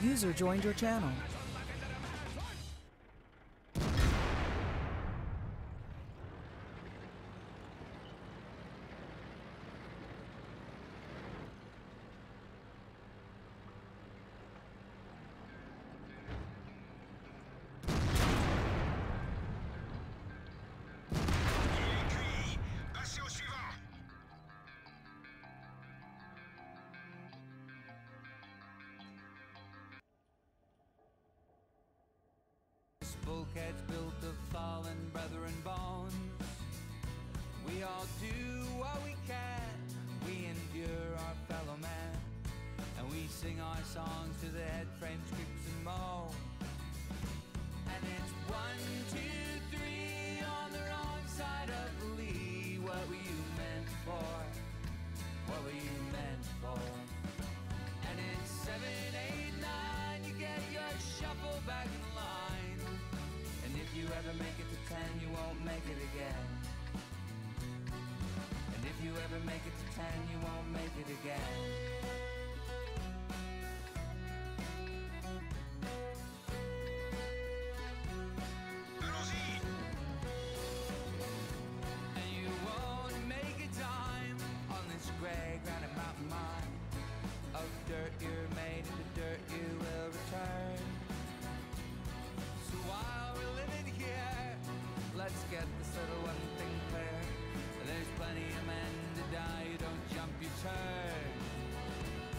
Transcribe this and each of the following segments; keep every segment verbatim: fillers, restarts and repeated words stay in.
User joined your channel. Bulkheads built of fallen brethren bones. We all do what we can. We endure our fellow man, and we sing our songs to the head frames, creaks and moans. And it's one, two, three on the wrong side of the lee. What were you meant for? What were you meant for? And it's seven, eight, nine. You get your shuffle back in line. And if you ever make it to ten, you won't make it again. And if you ever make it to ten, you won't make it again. And you won't make a dime on this gray granite mountain mine. Of dirt you're made, and the dirt you will return. So while we're living here, let's get this little one thing clear. There's plenty of men to die, you don't jump, you turn.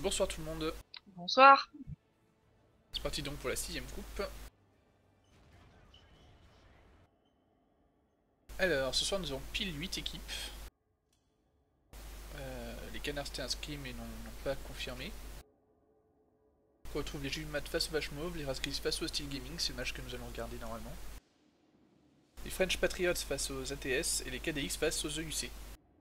Bonsoir tout le monde. Bonsoir. C'est parti donc pour la sixième coupe. Alors, ce soir nous avons pile huit équipes. Euh, les Canards étaient inscrits mais n'ont pas confirmé. On retrouve les Jules Mat face au Vache Mauve, les Raskis face au Steel Gaming, c'est le match que nous allons regarder normalement. Les French Patriots face aux A T S et les K D X face aux E U C.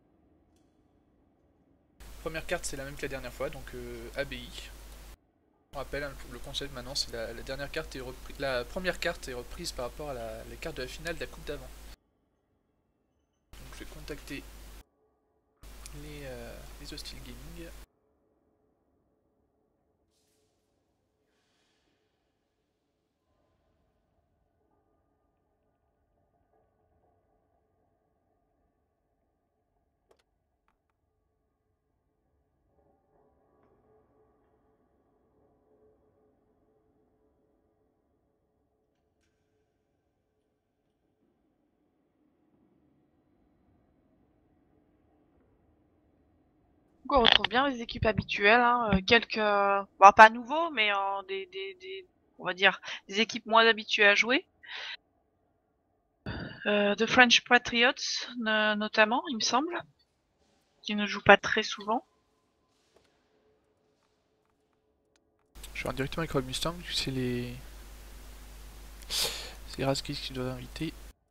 Première carte c'est la même que la dernière fois, donc euh, A B I. On rappelle, hein, le concept maintenant c'est la, la dernière carte est reprise, la première carte est reprise par rapport à la, la carte de la finale de la coupe d'avant. Donc je vais contacter les, euh, les Hostile Gaming. On retrouve bien les équipes habituelles, hein. euh, quelques, bon, pas nouveaux, mais euh, des, des, des, on va dire, des équipes moins habituées à jouer. Euh, The French Patriots, notamment, il me semble, qui ne jouent pas très souvent. Je vais directement avec Rob Mustang, c'est les... C'est les Raskis qui doivent inviter.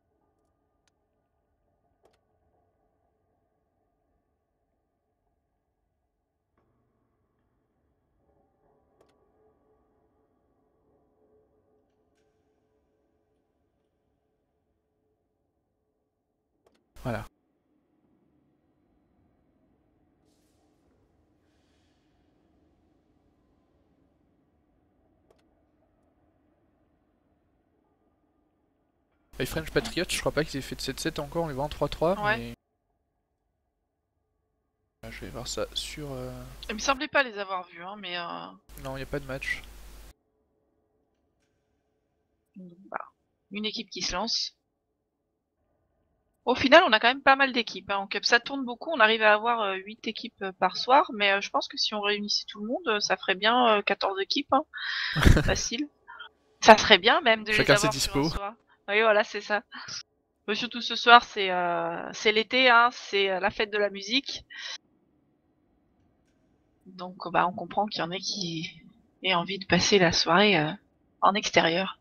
Voilà. Les French Patriots, je crois pas qu'ils aient fait de sept sept encore, on les voit en trois trois, Ouais. mais... Je vais voir ça sur... Euh... Il me semblait pas les avoir vus, hein, mais... Euh... Non, il n'y a pas de match. Bah, une équipe qui se lance. Au final, on a quand même pas mal d'équipes. Hein. Donc, ça tourne beaucoup, on arrive à avoir euh, huit équipes euh, par soir, mais euh, je pense que si on réunissait tout le monde, euh, ça ferait bien euh, quatorze équipes. Hein. Facile. Ça serait bien même de Chacun les ses avoir sur un dispo. soir. Oui, voilà, c'est ça. Mais surtout ce soir, c'est euh, c'est l'été, hein, c'est euh, la fête de la musique. Donc, bah, on comprend qu'il y en a qui aient envie de passer la soirée euh, en extérieur.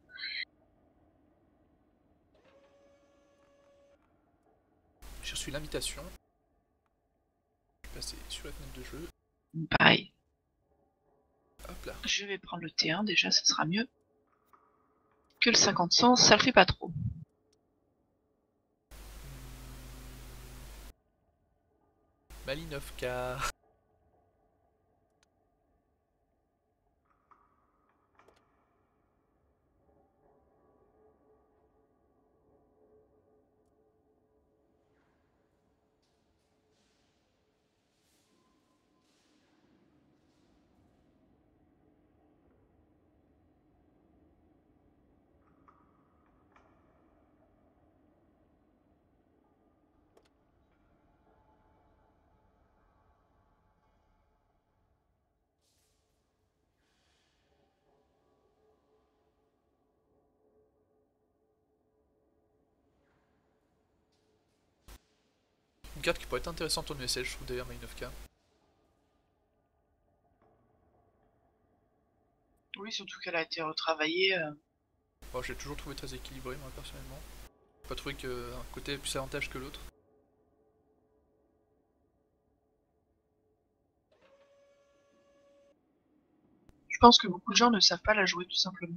J'ai reçu l'invitation. Je vais passer sur la fenêtre de jeu. Pareil. Hop là. Je vais prendre le T un déjà, ça sera mieux. Que le cinquante cents, ça le fait pas trop. Malinovka. Une carte qui pourrait être intéressante en U S L, je trouve d'ailleurs, Malinovka. Oui, surtout qu'elle a été retravaillée. Euh... Bon, j'ai toujours trouvé très équilibré, moi, personnellement. J'ai pas trouvé qu'un côté ait plus avantage que l'autre. Je pense que beaucoup de gens ne savent pas la jouer, tout simplement.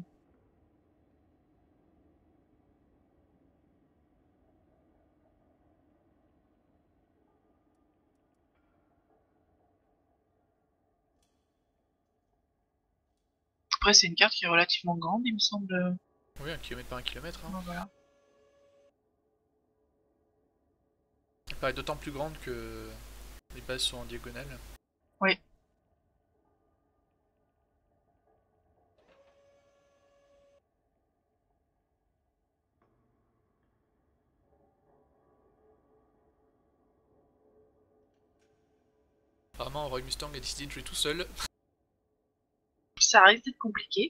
Après, c'est une carte qui est relativement grande, il me semble. Oui, un kilomètre par un kilomètre. Hein. Bon, voilà. Elle paraît d'autant plus grande que les bases sont en diagonale. Oui. Apparemment, Roy Mustang a décidé de jouer tout seul. ça risque d'être compliqué.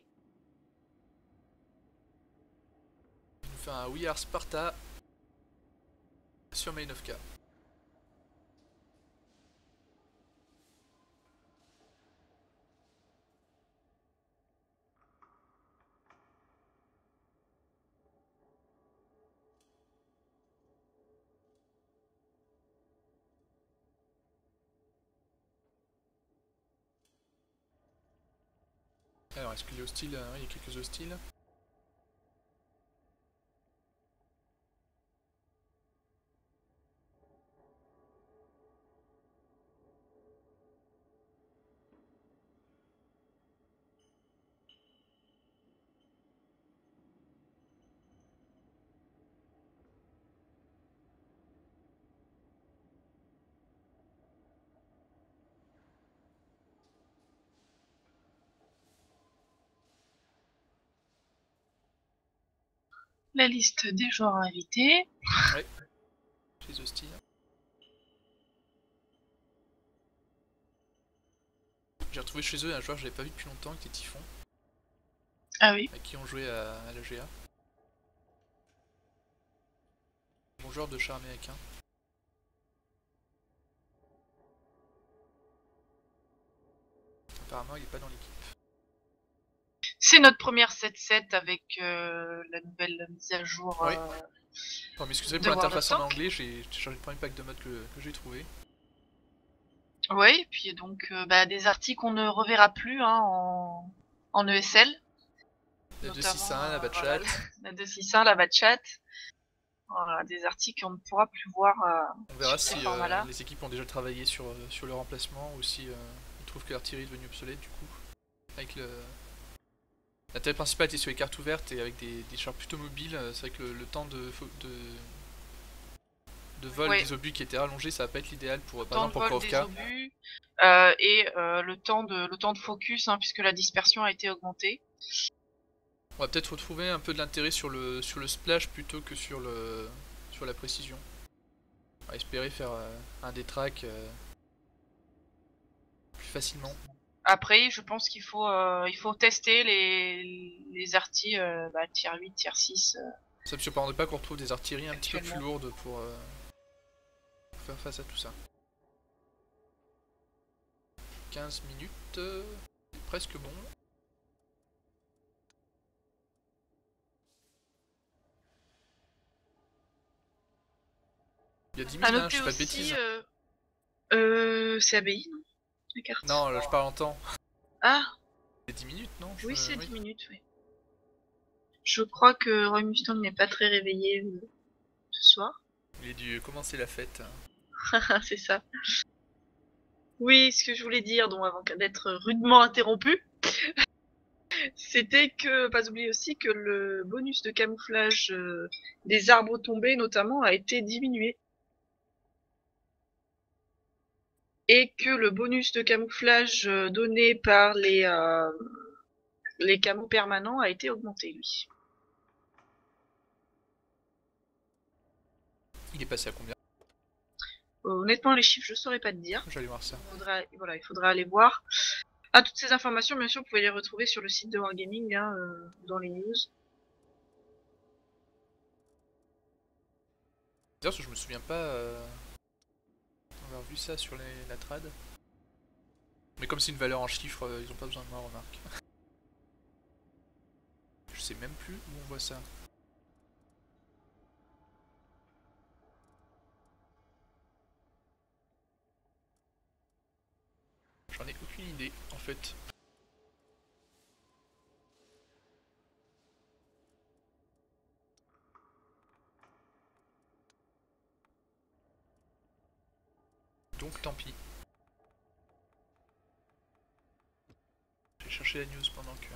Il nous fait un We Are Sparta sur Main of K. Alors, est-ce qu'il est hostile? euh, Il y a quelques hostiles. La liste des joueurs invités. Ouais, les hostiles. J'ai retrouvé chez eux un joueur que j'avais pas vu depuis longtemps, qui était Typhon, Ah oui. avec qui on jouait à, à la G A. Bon joueur de char américain. Apparemment, il est pas dans l'équipe. C'est notre première sept sept avec euh, la nouvelle mise à jour. Oui. Euh, Bon, m'excusez de pour World l'interface of en Tanks. anglais, j'ai chargé le premier pack de mode que, que j'ai trouvé. Ouais, et puis donc euh, bah, des articles qu'on ne reverra plus hein, en, en E S L. La deux Notamment, six un, la euh, Batchat. voilà, la deux six un, la Batchat. Voilà, des articles qu'on ne pourra plus voir euh, On verra sur si ces euh, formats-là. les équipes ont déjà travaillé sur, euh, sur le remplacement ou si euh, ils trouvent que l'artillerie est devenue obsolète du coup. Avec le... L'intérêt principal était sur les cartes ouvertes et avec des, des chars plutôt mobiles, euh, c'est vrai que le, le temps de, de, de vol Ouais. des obus qui était rallongé, ça va pas être l'idéal pour, Le par temps exemple, de pour vol des Korovka. obus euh, et euh, le temps de le temps de focus hein, puisque la dispersion a été augmentée. On va peut-être retrouver un peu de l'intérêt sur le, sur le splash plutôt que sur, le, sur la précision. On va espérer faire euh, un détrack euh, plus facilement. Après, je pense qu'il faut euh, il faut tester les les artis euh, bah, tier huit, tier six. Euh, Ça me surprendrait pas qu'on retrouve des artilleries un petit peu plus Actuellement. lourdes pour, euh, pour faire face à tout ça. quinze minutes, euh, c'est presque bon. Il y a dix à minutes, hein, je noter fais pas de aussi, bêtises. euh, euh, c'est A B I, non la carte. Non, là, je parle en temps. Ah, C'est dix minutes, non je oui, me- c'est dix minutes, oui. Je crois que Roy Mustang n'est pas très réveillé euh, ce soir. Il a dû commencer la fête. C'est ça. Oui, ce que je voulais dire, donc avant d'être rudement interrompu, c'était que, pas oublier aussi que le bonus de camouflage euh, des arbres tombés notamment a été diminué. Et que le bonus de camouflage euh, donné par les, euh, les camos permanents a été augmenté, lui. Il est passé à combien? Euh, honnêtement, les chiffres, je saurais pas te dire. J'allais voir ça. Il faudra, voilà, il faudra aller voir. Ah, toutes ces informations, bien sûr, vous pouvez les retrouver sur le site de Wargaming, hein, euh, dans les news. D'ailleurs, je me souviens pas euh, avoir vu ça sur les, la trad. Mais comme c'est une valeur en chiffres, euh, ils ont pas besoin de moi, remarque. Je sais même plus où on voit ça. J'en ai aucune idée, en fait. Donc tant pis. Je vais chercher la news pendant que...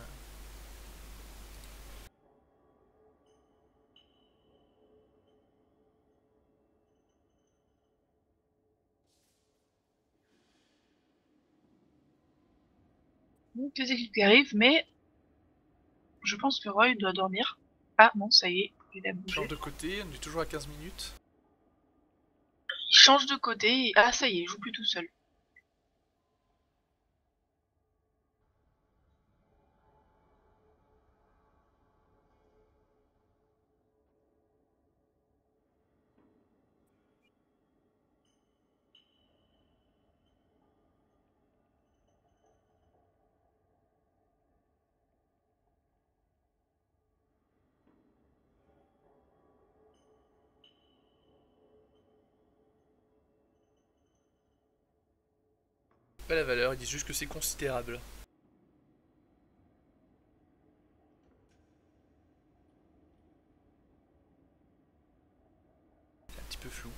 Donc, les équipes qui arrivent, mais je pense que Roy doit dormir. Ah non, ça y est, il a bougé. Change de côté, on est toujours à quinze minutes. Il change de côté et... Ah, ça y est, il joue plus tout seul. pas la valeur, ils disent juste que c'est considérable. C'est un petit peu flou.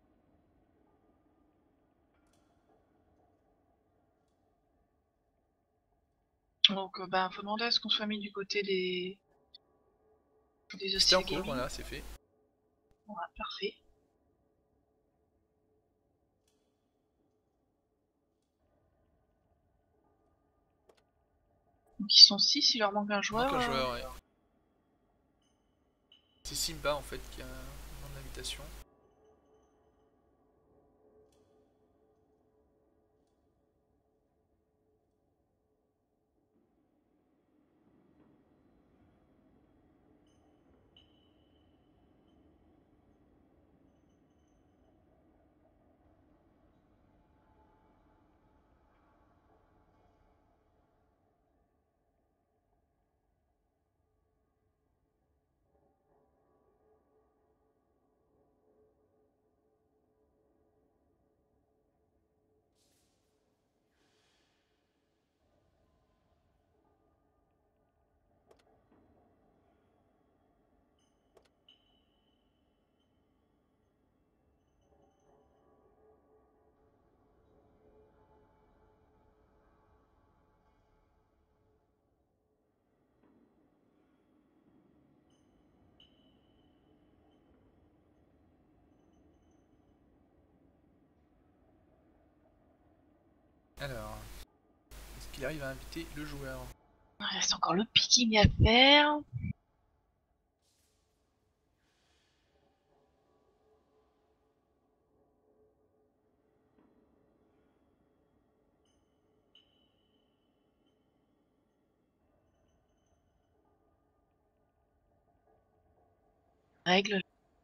Donc, euh, ben, faut demander à ce qu'on soit mis du côté des, des C'était Hostile en cours, Gaming. voilà, c'est fait. Voilà, parfait. Donc, ils sont six, il leur manque un Il joueur. manque un euh, joueur, ouais. C'est Simba en fait qui a un nom d'invitation. Alors, est-ce qu'il arrive à inviter le joueur? Il reste encore le picking à faire. Règle.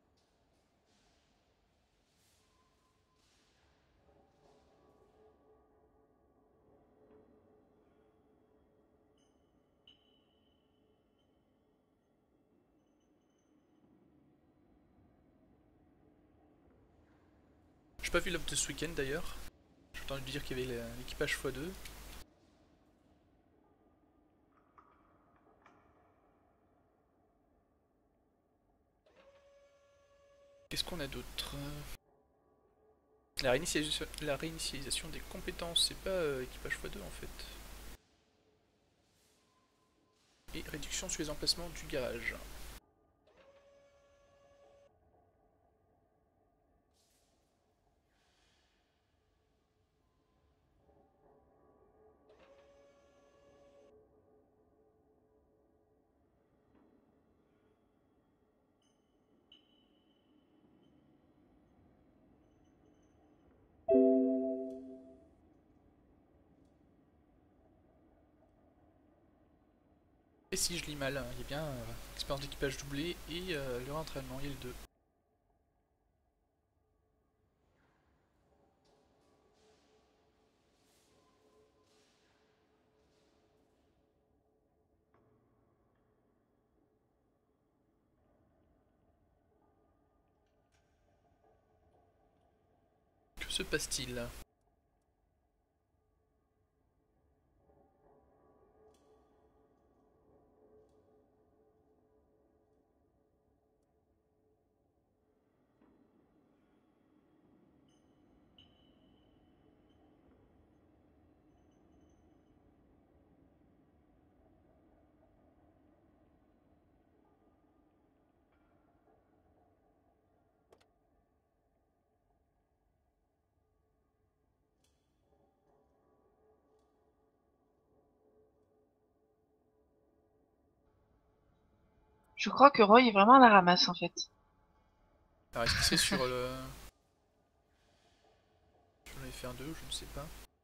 J'ai pas vu l'op de ce week-end d'ailleurs. J'ai entendu dire qu'il y avait l'équipage fois deux. Qu'est-ce qu'on a d'autre? La réinitialisation, la réinitialisation des compétences, c'est pas euh, équipage fois deux en fait. Et réduction sur les emplacements du garage. Et si je lis mal, hein, il y a bien euh, expérience d'équipage doublée et euh, le rentraînement, il y a le deux. Que se passe-t-il? Je crois que Roy est vraiment à la ramasse en fait. Alors est-ce que c'est sur le... sur le F R deux, je ne sais pas.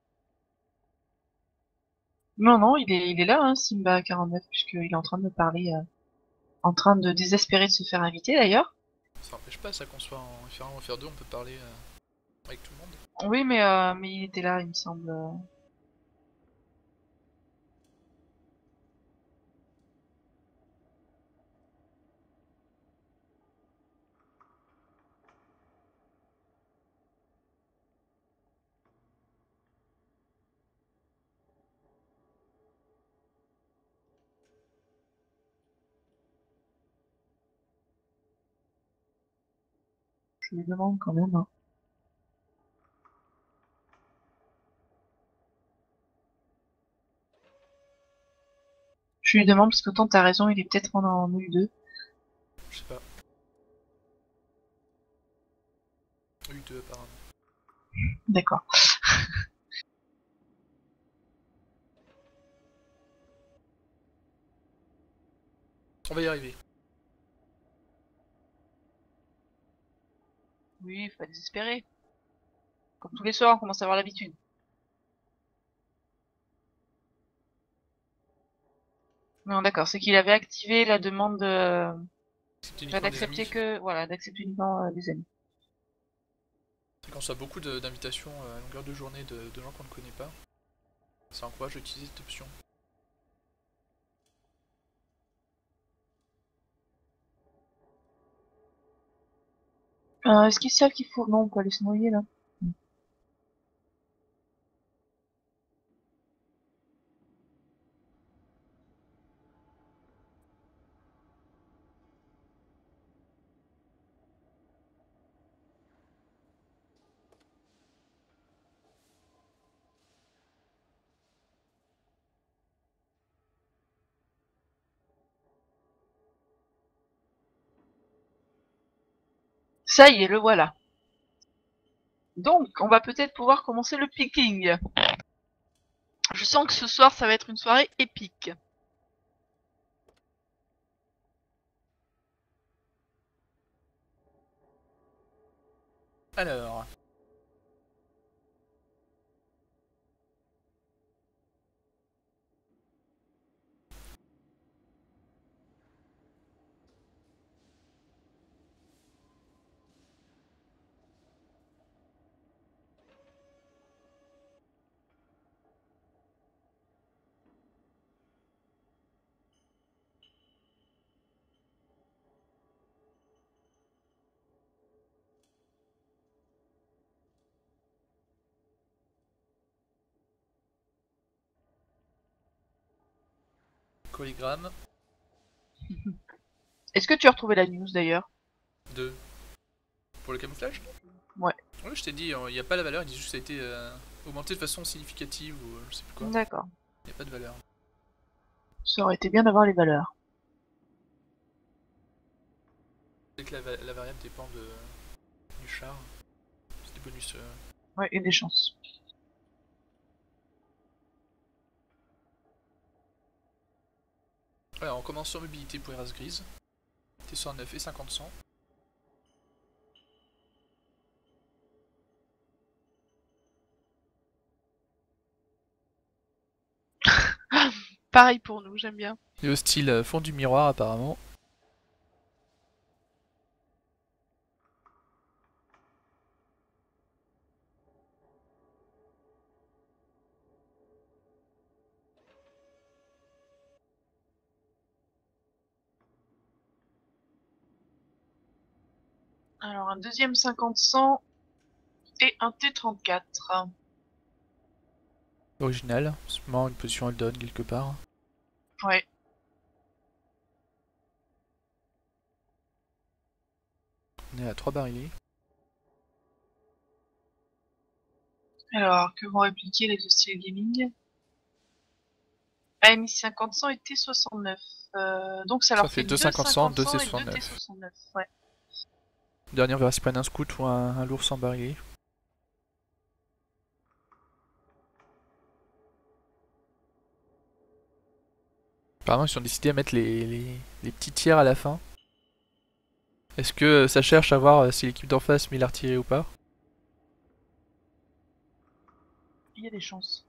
Non, non, il est, il est là, hein, Simba quarante-neuf, puisqu'il est en train de me parler, euh, en train de désespérer de se faire inviter d'ailleurs. Ça n'empêche pas ça qu'on soit en F R un ou F R deux, on peut parler euh, avec tout le monde. Oui, mais, euh, mais il était là, il me semble. Je lui demande quand même. Hein. Je lui demande parce que tant t'as raison, il est peut-être en, en U deux. Je sais pas. U deux apparemment. D'accord. On va y arriver. Oui, faut pas désespérer. Comme tous les soirs, on commence à avoir l'habitude. Non, d'accord, c'est qu'il avait activé la demande de... C'est enfin, uniquement des d'accepter amis. que... Voilà, d'accepter uniquement euh, des amis. C'est quand on a beaucoup de- d'invitations à longueur de journée de, de gens qu'on ne connaît pas. Ça encourage d'utiliser cette option. Euh, est-ce qu'ils savent qu'il faut... Non, on peut aller se noyer, là. Ça y est, le voilà. Donc, on va peut-être pouvoir commencer le picking. Je sens que ce soir, ça va être une soirée épique. Alors, colligramme Est-ce que tu as retrouvé la news, d'ailleurs? deux. Pour le camouflage? Ouais. Oui, je t'ai dit, il n'y a pas la valeur, il dit juste que ça a été euh, augmenté de façon significative ou euh, je sais plus quoi. D'accord. Il n'y a pas de valeur. Ça aurait été bien d'avoir les valeurs. C'est que la, va- la variable dépend de, du char. C'est des bonus. euh. Ouais, et des chances. Voilà, on commence sur mobilité pour les races grises. T soixante-neuf et cinquante cent. Pareil pour nous, j'aime bien. Et au style euh, fond du miroir apparemment. Alors, un deuxième cinquante cent et un T trente-quatre. Original, sûrement une position hold-on quelque part. Ouais. On est à trois barilets. Alors, que vont répliquer les deux styles gaming? A M I cinquante cent et T soixante-neuf. Euh, donc ça Ça leur fait fait deux deux cinquante cent, cinquante deux cent et deux T T soixante-neuf. soixante-neuf. Ouais. Dernier, on verra s'ils prennent un scout ou un, un lourd sans barillet. Apparemment, ils ont décidé à mettre les, les, les petits tiers à la fin. Est-ce que ça cherche à voir si l'équipe d'en face met l'artillerie ou pas? Il y a des chances.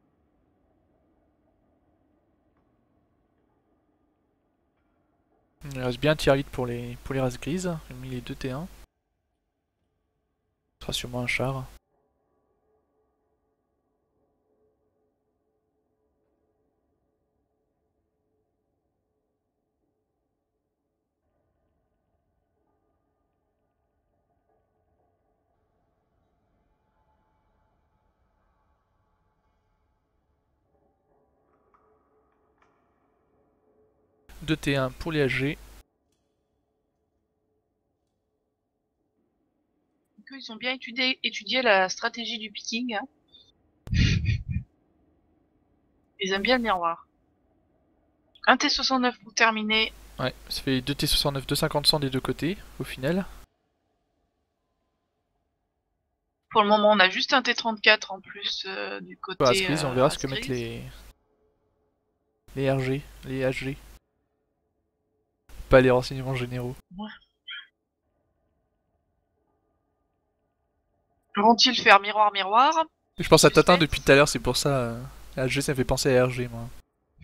Il reste bien un tiers lead pour les, pour les races grises. J'ai mis les deux T un. Ce sera sûrement un char. deux T un pour les H G. ils ont bien étudié, étudié la stratégie du picking. Hein. Ils aiment bien le miroir. Un T soixante-neuf pour terminer. Ouais, ça fait deux T soixante-neuf, deux cinquante cent des deux côtés, au final. Pour le moment, on a juste un T trente-quatre en plus euh, du côté. Bah, Asgris, on euh, verra ce que Asgris. mettent les... les R G, les H G. Pas les renseignements généraux. Ouais. Vont-ils faire miroir, miroir? Je pense à Tatin Suspense. depuis tout à l'heure, c'est pour ça. Euh, H G, ça me fait penser à R G, moi.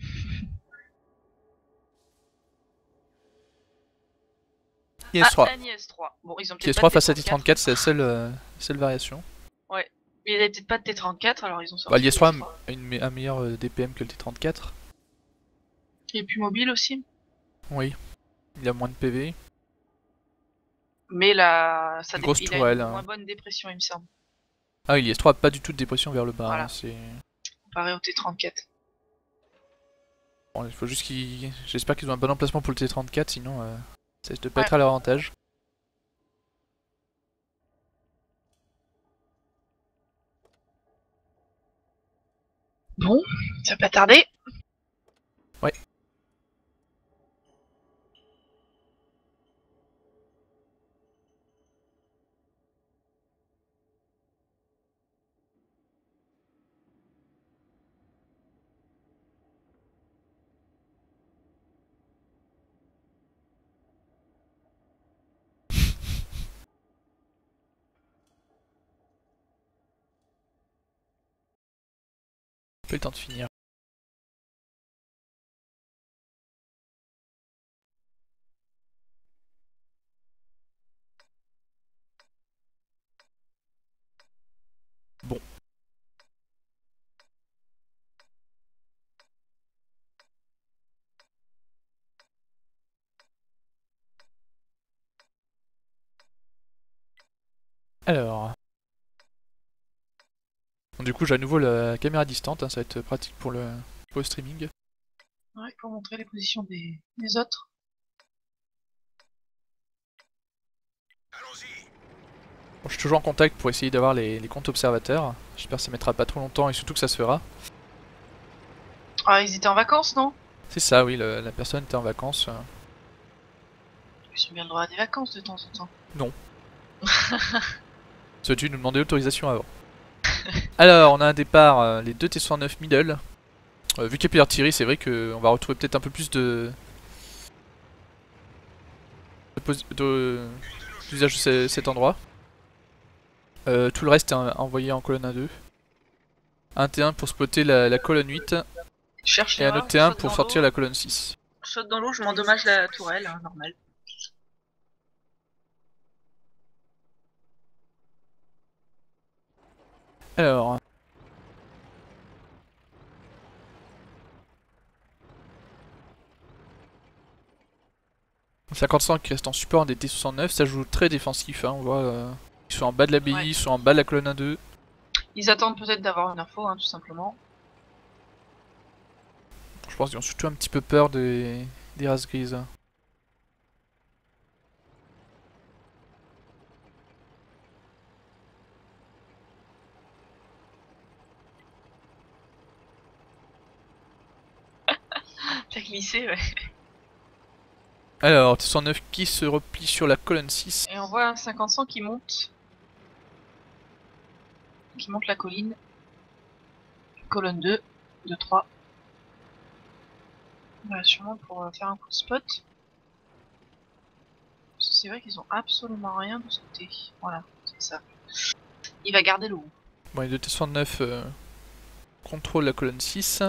I S trois. Ah, un I S trois. Bon, ils ont I peut-être S pas trois de face à T T trente-quatre. trente-quatre, c'est la seule, euh, seule variation. Ouais. Mais il avait peut-être pas de T trente-quatre, alors ils ont Bah, sorti l'I S trois l'I S trois. a une, un meilleur euh, D P M que le T trente-quatre. Il est plus mobile aussi. Oui. Il a moins de P V. Mais la... ça Une dé... grosse il a tourelle. une Hein. moins bonne dépression, il me semble. Ah oui, l'I S trois a pas du tout de dépression vers le bas. Voilà. Hein, c'est... Comparé au T trente-quatre. Bon, il faut juste qu'ils... J'espère qu'ils ont un bon emplacement pour le T trente-quatre, sinon euh, ça risque de pas Ouais. être à leur avantage. Bon, ça va pas tarder. Ouais. Pas le temps de finir. Bon. Alors... Bon, du coup, j'ai à nouveau la caméra distante, hein, ça va être pratique pour le, pour le streaming. Ouais, pour montrer les positions des, des autres. Bon, je suis toujours en contact pour essayer d'avoir les, les comptes observateurs. J'espère que ça mettra pas trop longtemps et surtout que ça se fera. Ah, ils étaient en vacances, non? C'est ça, oui, le- la personne était en vacances. euh. Ils ont bien le droit à des vacances de temps en temps. Non. Ça tu nous demander l'autorisation avant. Alors, on a un départ, euh, les deux T soixante-neuf middle. Euh, vu qu'il y a plus d'artillerie, c'est vrai qu'on va retrouver peut-être un peu plus de... de... de... d'usage de ce- cet endroit. Euh, tout le reste est envoyé en colonne un deux. Un T un pour spotter la, la colonne huit. Je cherche Et un l'erreur, autre T un je saute pour dans sortir l'eau. la colonne six. Je saute dans l'eau, je m'endommage la tourelle, hein, normal. Alors... cinquante-cinq qui reste en support des T soixante-neuf, ça joue très défensif, hein, on voit... Euh, ils sont en bas de l'abbaye, Ouais. ils sont en bas de la colonne un deux. Ils attendent peut-être d'avoir une info, hein, tout simplement. Je pense qu'ils ont surtout un petit peu peur des, des races grises. T'as glissé, ouais. Alors, T soixante-neuf qui se replie sur la colonne six. Et on voit un cinquante cent qui monte. Qui monte la colline. Colonne deux, deux, trois. Voilà, sûrement pour euh, faire un coup de spot. Parce que c'est vrai qu'ils ont absolument rien de ce côté. Voilà, c'est ça. Il va garder le haut. Bon, les deux T soixante-neuf euh, contrôlent la colonne six.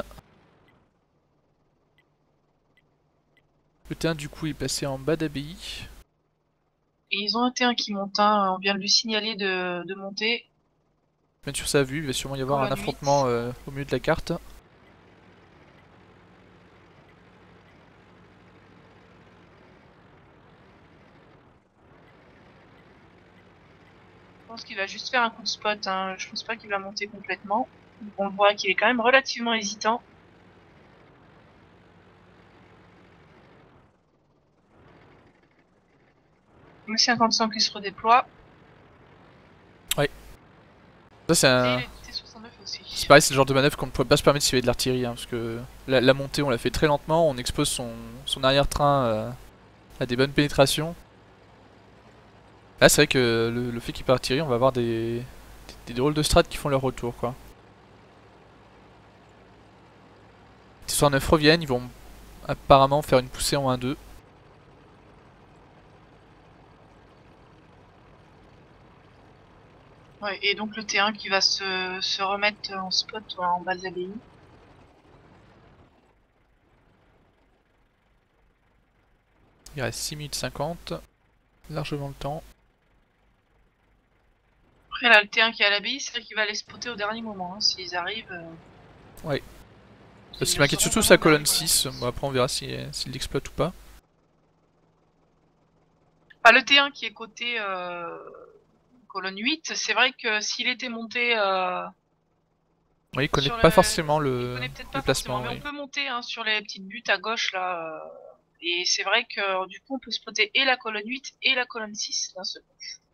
Le T un du coup est passé en bas d'abbaye. Et ils ont un T un qui monte, hein, on vient de lui signaler de, de monter. Même sur sa vue, il va sûrement y avoir un Colonne affrontement euh, au milieu de la carte. Je pense qu'il va juste faire un coup de spot, hein. Je pense pas qu'il va monter complètement. Donc on voit qu'il est quand même relativement hésitant. Le cinquante-cinq qui se redéploie. Ça c'est Et un... les T soixante-neuf aussi. C'est pareil, c'est le genre de manœuvre qu'on ne pourrait pas se permettre s'il y avait de l'artillerie, hein, parce que la, la montée on l'a fait très lentement, on expose son, son arrière-train euh, à des bonnes pénétrations. Là c'est vrai que le, le fait qu'il n'y ait pas d'artillerie, on va avoir des, des, des drôles de strats qui font leur retour quoi. Les T soixante-neuf reviennent, ils vont apparemment faire une poussée en un deux. Ouais, et donc le T un qui va se, se remettre en spot voilà, en bas de l'abbaye. Il reste six minutes cinquante, largement le temps. Après là, le T un qui est à l'abbaye, c'est vrai qu'il va les spotter au dernier moment, hein, s'ils arrivent. Euh... Ouais. Ils Ce qui m'inquiète seront surtout vraiment c'est la colonne derrière, six, bon, après on verra s'il si, si l'exploite ou pas. Enfin, le T un qui est côté euh, colonne huit, c'est vrai que s'il était monté... Euh... Oui, il connaît Sur pas le- forcément Il le, connaît peut-être le pas placement. forcément, mais Oui. on peut monter hein, sur les petites buttes à gauche là. euh, Et c'est vrai que du coup on peut spotter et la colonne huit et la colonne six d'un seul coup.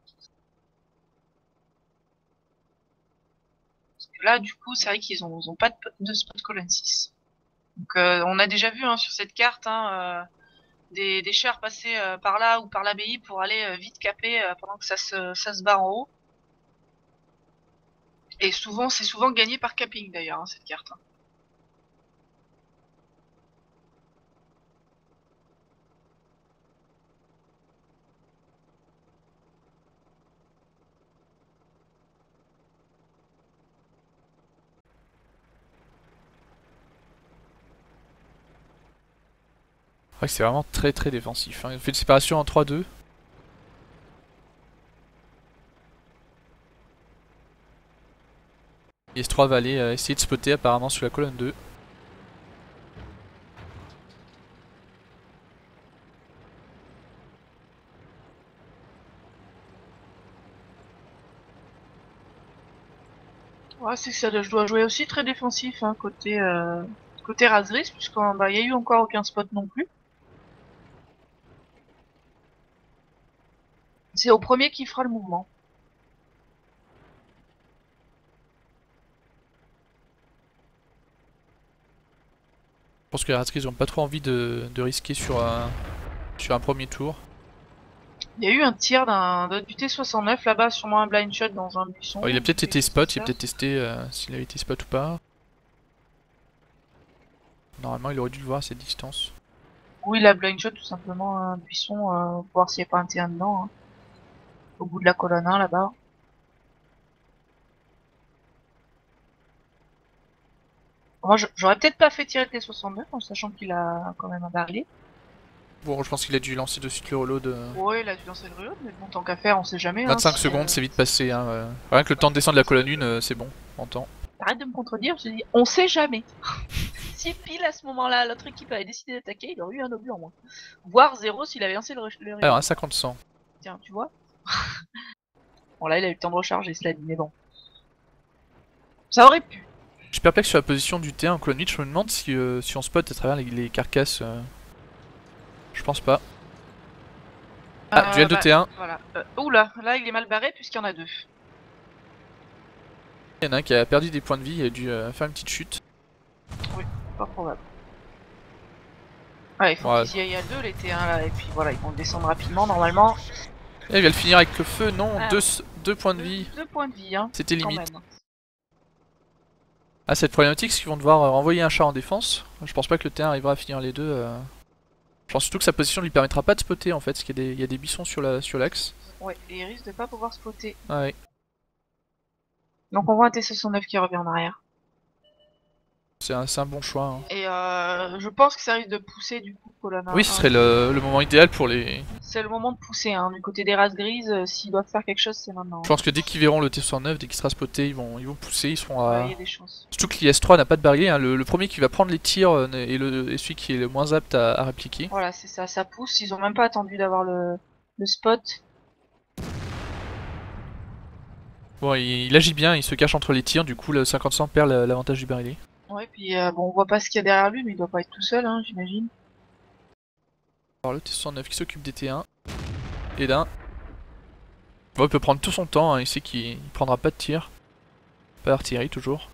Parce que là du coup c'est vrai qu'ils ont, ils ont pas de, de spot colonne six. Donc euh, on a déjà vu hein, sur cette carte hein, euh, des, des chars passer euh, par là ou par l'abbaye pour aller euh, vite caper euh, pendant que ça se, ça se bat en haut. Et souvent c'est souvent gagné par capping d'ailleurs hein, cette carte. Hein. Ouais, c'est vraiment très très défensif. Hein. Il fait une séparation en trois deux. Et S trois va aller euh, essayer de spotter apparemment sur la colonne deux. Ouais, c'est que ça je dois jouer aussi très défensif hein, côté euh, côté Razris puisqu'il bah, y a eu encore aucun spot non plus. C'est au premier qui fera le mouvement. Je pense que les Ratskis n'ont pas trop envie de, de risquer sur un, sur un premier tour. Il y a eu un tir d'un du T soixante-neuf là-bas, sûrement un blind shot dans un buisson. Alors, il a peut-être quelque été chose spot, comme il a ça. peut-être testé euh, s'il avait été spot ou pas. Normalement il aurait dû le voir à cette distance. Oui, il a blind shot tout simplement un buisson, euh, pour voir s'il n'y a pas un T un dedans. Hein. Au bout de la colonne un là-bas. Moi j'aurais peut-être pas fait tirer le T soixante-neuf en sachant qu'il a quand même un baril. Bon, je pense qu'il a dû lancer de suite le reload. Euh... Ouais, il a dû lancer le reload, mais bon, tant qu'à faire, on sait jamais. Hein, vingt-cinq si, secondes, euh... c'est vite passé. Hein, euh. Rien que le temps de descendre de la colonne un, euh, c'est bon, en temps. Arrête de me contredire, je dis, on sait jamais. Si pile à ce moment-là, l'autre équipe avait décidé d'attaquer, il aurait eu un obus en moins. Voire zéro s'il avait lancé le, le reload. Alors, un cinquante cent. Tiens, tu vois. Bon, là, il a eu le temps de recharger cela dit, mais bon. Ça aurait pu. Je suis perplexe sur la position du T un en colonne huit, je me demande si, euh, si on spot à travers les, les carcasses. Euh... Je pense pas. Ah, Euh, duel de bah, T un. Voilà. Euh, oula, là, il est mal barré puisqu'il y en a deux. Il y en a un qui a perdu des points de vie, il a dû euh, faire une petite chute. Oui, pas probable. Ouais, il faut Ouais. qu'ils y aillent à deux, les T un, là, et puis voilà, ils vont descendre rapidement, normalement. Et il va le finir avec le feu, non, Ah, deux, deux points de deux, vie. deux points de vie, hein. C'était Quand limite. même. Ah, cette problématique, c'est qu'ils vont devoir euh, renvoyer un char en défense. Je pense pas que le T un arrivera à finir les deux. Euh... Je pense surtout que sa position ne lui permettra pas de spotter en fait, parce qu'il y a des, il y a des buissons sur la sur l'axe. Ouais, et il risque de pas pouvoir spotter. Ah ouais. Donc on voit un T soixante-neuf qui revient en arrière. C'est un, un bon choix. Hein. Et euh, je pense que ça risque de pousser du coup colonne Oui, ce serait le, le moment idéal pour les... C'est le moment de pousser, hein. Du côté des races grises, euh, s'ils doivent faire quelque chose, c'est maintenant. Je pense que dès qu'ils verront le T soixante-neuf, dès qu'il sera spoté, ils vont, ils vont pousser, ils seront à... Il y a des chances. Surtout que l'I S trois n'a pas de barrière, hein. le, le premier qui va prendre les tirs euh, est, le, est celui qui est le moins apte à, à répliquer. Voilà, c'est ça, ça pousse, ils ont même pas attendu d'avoir le, le spot. Bon, il, il agit bien, il se cache entre les tirs, du coup le cinquante cent perd l'avantage du barillet. Ouais, puis euh, bon, on voit pas ce qu'il y a derrière lui, mais il doit pas être tout seul, hein, j'imagine. Alors le T soixante-neuf qui s'occupe des T un et d'un. Bon, il peut prendre tout son temps, hein. Il sait qu'il prendra pas de tir. Pas d'artillerie toujours.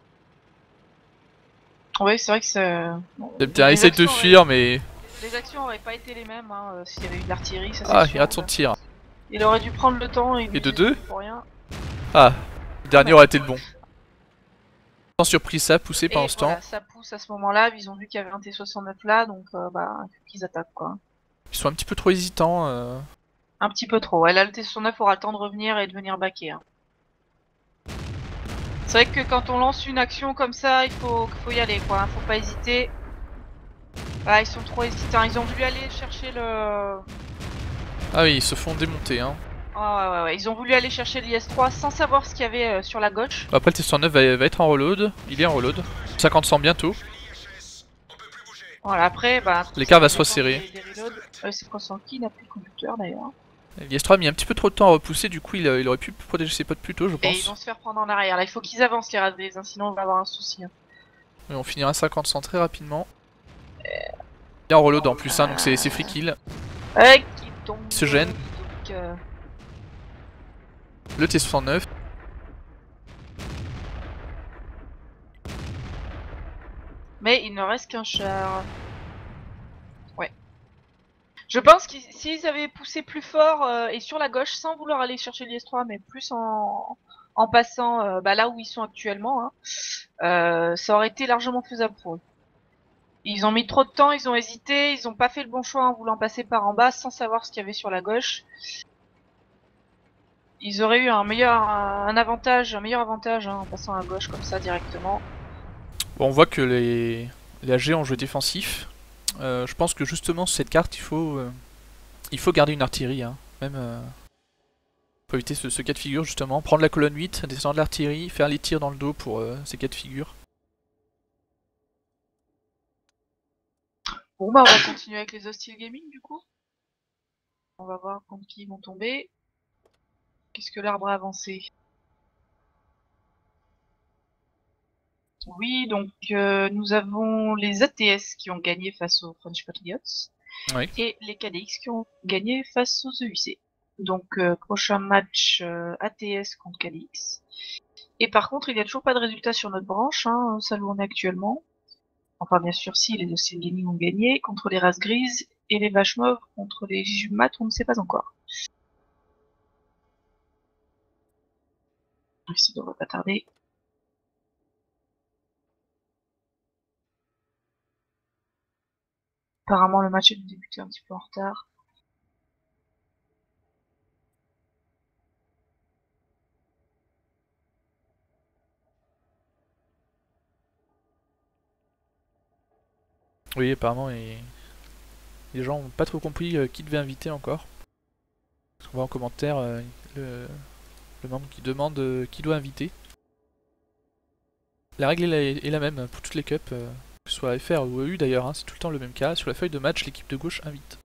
Ouais, c'est vrai que ça. Putain, essaye de fuir, auraient... mais. Les actions auraient pas été les mêmes hein, euh, s'il y avait eu de l'artillerie, ça c'est Ah, sûr. il rate son tir. Il aurait dû prendre le temps et, Et de deux pour rien. Ah, le dernier Ah, aurait été le bon. Sans surprise, ça a poussé pendant et ce voilà, temps. ça pousse à ce moment-là, ils ont vu qu'il y avait un T soixante-neuf là, donc euh, bah, il faut qu'ils attaquent quoi. Ils sont un petit peu trop hésitants. Euh... Un petit peu trop. Ouais, là, le T soixante-neuf aura le temps de revenir et de venir baquer. Hein. C'est vrai que quand on lance une action comme ça, il faut, faut y aller quoi, faut pas hésiter. Ah, ils sont trop hésitants, ils ont voulu aller chercher le... Ah oui, ils se font démonter. Hein. Ah ouais, ouais, ouais, ils ont voulu aller chercher l'I S trois sans savoir ce qu'il y avait euh, sur la gauche. Après, le T soixante-neuf va, va être en reload. Il est en reload. cinquante cent bientôt. Voilà, après, bah... L'écart va se resserrer. Euh, c'est consent qui n'a plus de conducteur d'ailleurs. L'I S trois a mis un petit peu trop de temps à repousser, du coup il, il aurait pu protéger ses potes plus tôt, je pense. Et ils vont se faire prendre en arrière. Là, il faut qu'ils avancent les radés, hein, sinon on va avoir un souci. Hein. Et on finira cinquante cent très rapidement. Et en reload en plus, hein, donc c'est free kill. Ouais, qui tombe. Il se gêne. Donc, euh... Le T soixante-neuf. Mais il ne reste qu'un char. Ouais. Je pense que s'ils avaient poussé plus fort euh, et sur la gauche, sans vouloir aller chercher l'I S trois, mais plus en, en passant euh, bah, là où ils sont actuellement, hein, euh, ça aurait été largement faisable pour eux. Ils ont mis trop de temps, ils ont hésité, ils ont pas fait le bon choix en voulant passer par en bas sans savoir ce qu'il y avait sur la gauche. Ils auraient eu un meilleur, un avantage, un meilleur avantage hein, en passant à gauche comme ça directement. Bon, on voit que les, les A G ont joué défensif. Euh, je pense que justement sur cette carte, il faut, euh, il faut garder une artillerie. Hein. Même, euh, faut éviter ce, ce cas de figure justement. Prendre la colonne huit, descendre l'artillerie, faire les tirs dans le dos pour euh, ces cas de figure. Bon bah on va continuer avec les hostile gaming du coup. On va voir contre qui ils vont tomber. Qu'est-ce que l'arbre a avancé? Oui, donc euh, nous avons les A T S qui ont gagné face aux French Patriots Oui. et les K D X qui ont gagné face aux E U C. Donc euh, prochain match euh, A T S contre K D X. Et par contre, il n'y a toujours pas de résultat sur notre branche, hein, celle où on est actuellement. Enfin bien sûr si les Hostile Gaming ont gagné contre les races grises et les vaches mauves contre les Jumat, on ne sait pas encore. Ça devrait pas tarder. Apparemment le match a dû débuter un petit peu en retard. Oui, apparemment, et... les gens n'ont pas trop compris euh, qui devait inviter encore. Parce qu'on voit en commentaire euh, le, le membre qui demande euh, qui doit inviter. La règle est la, est la même pour toutes les cups, euh, que ce soit F R ou E U d'ailleurs, hein, c'est tout le temps le même cas. Sur la feuille de match, l'équipe de gauche invite.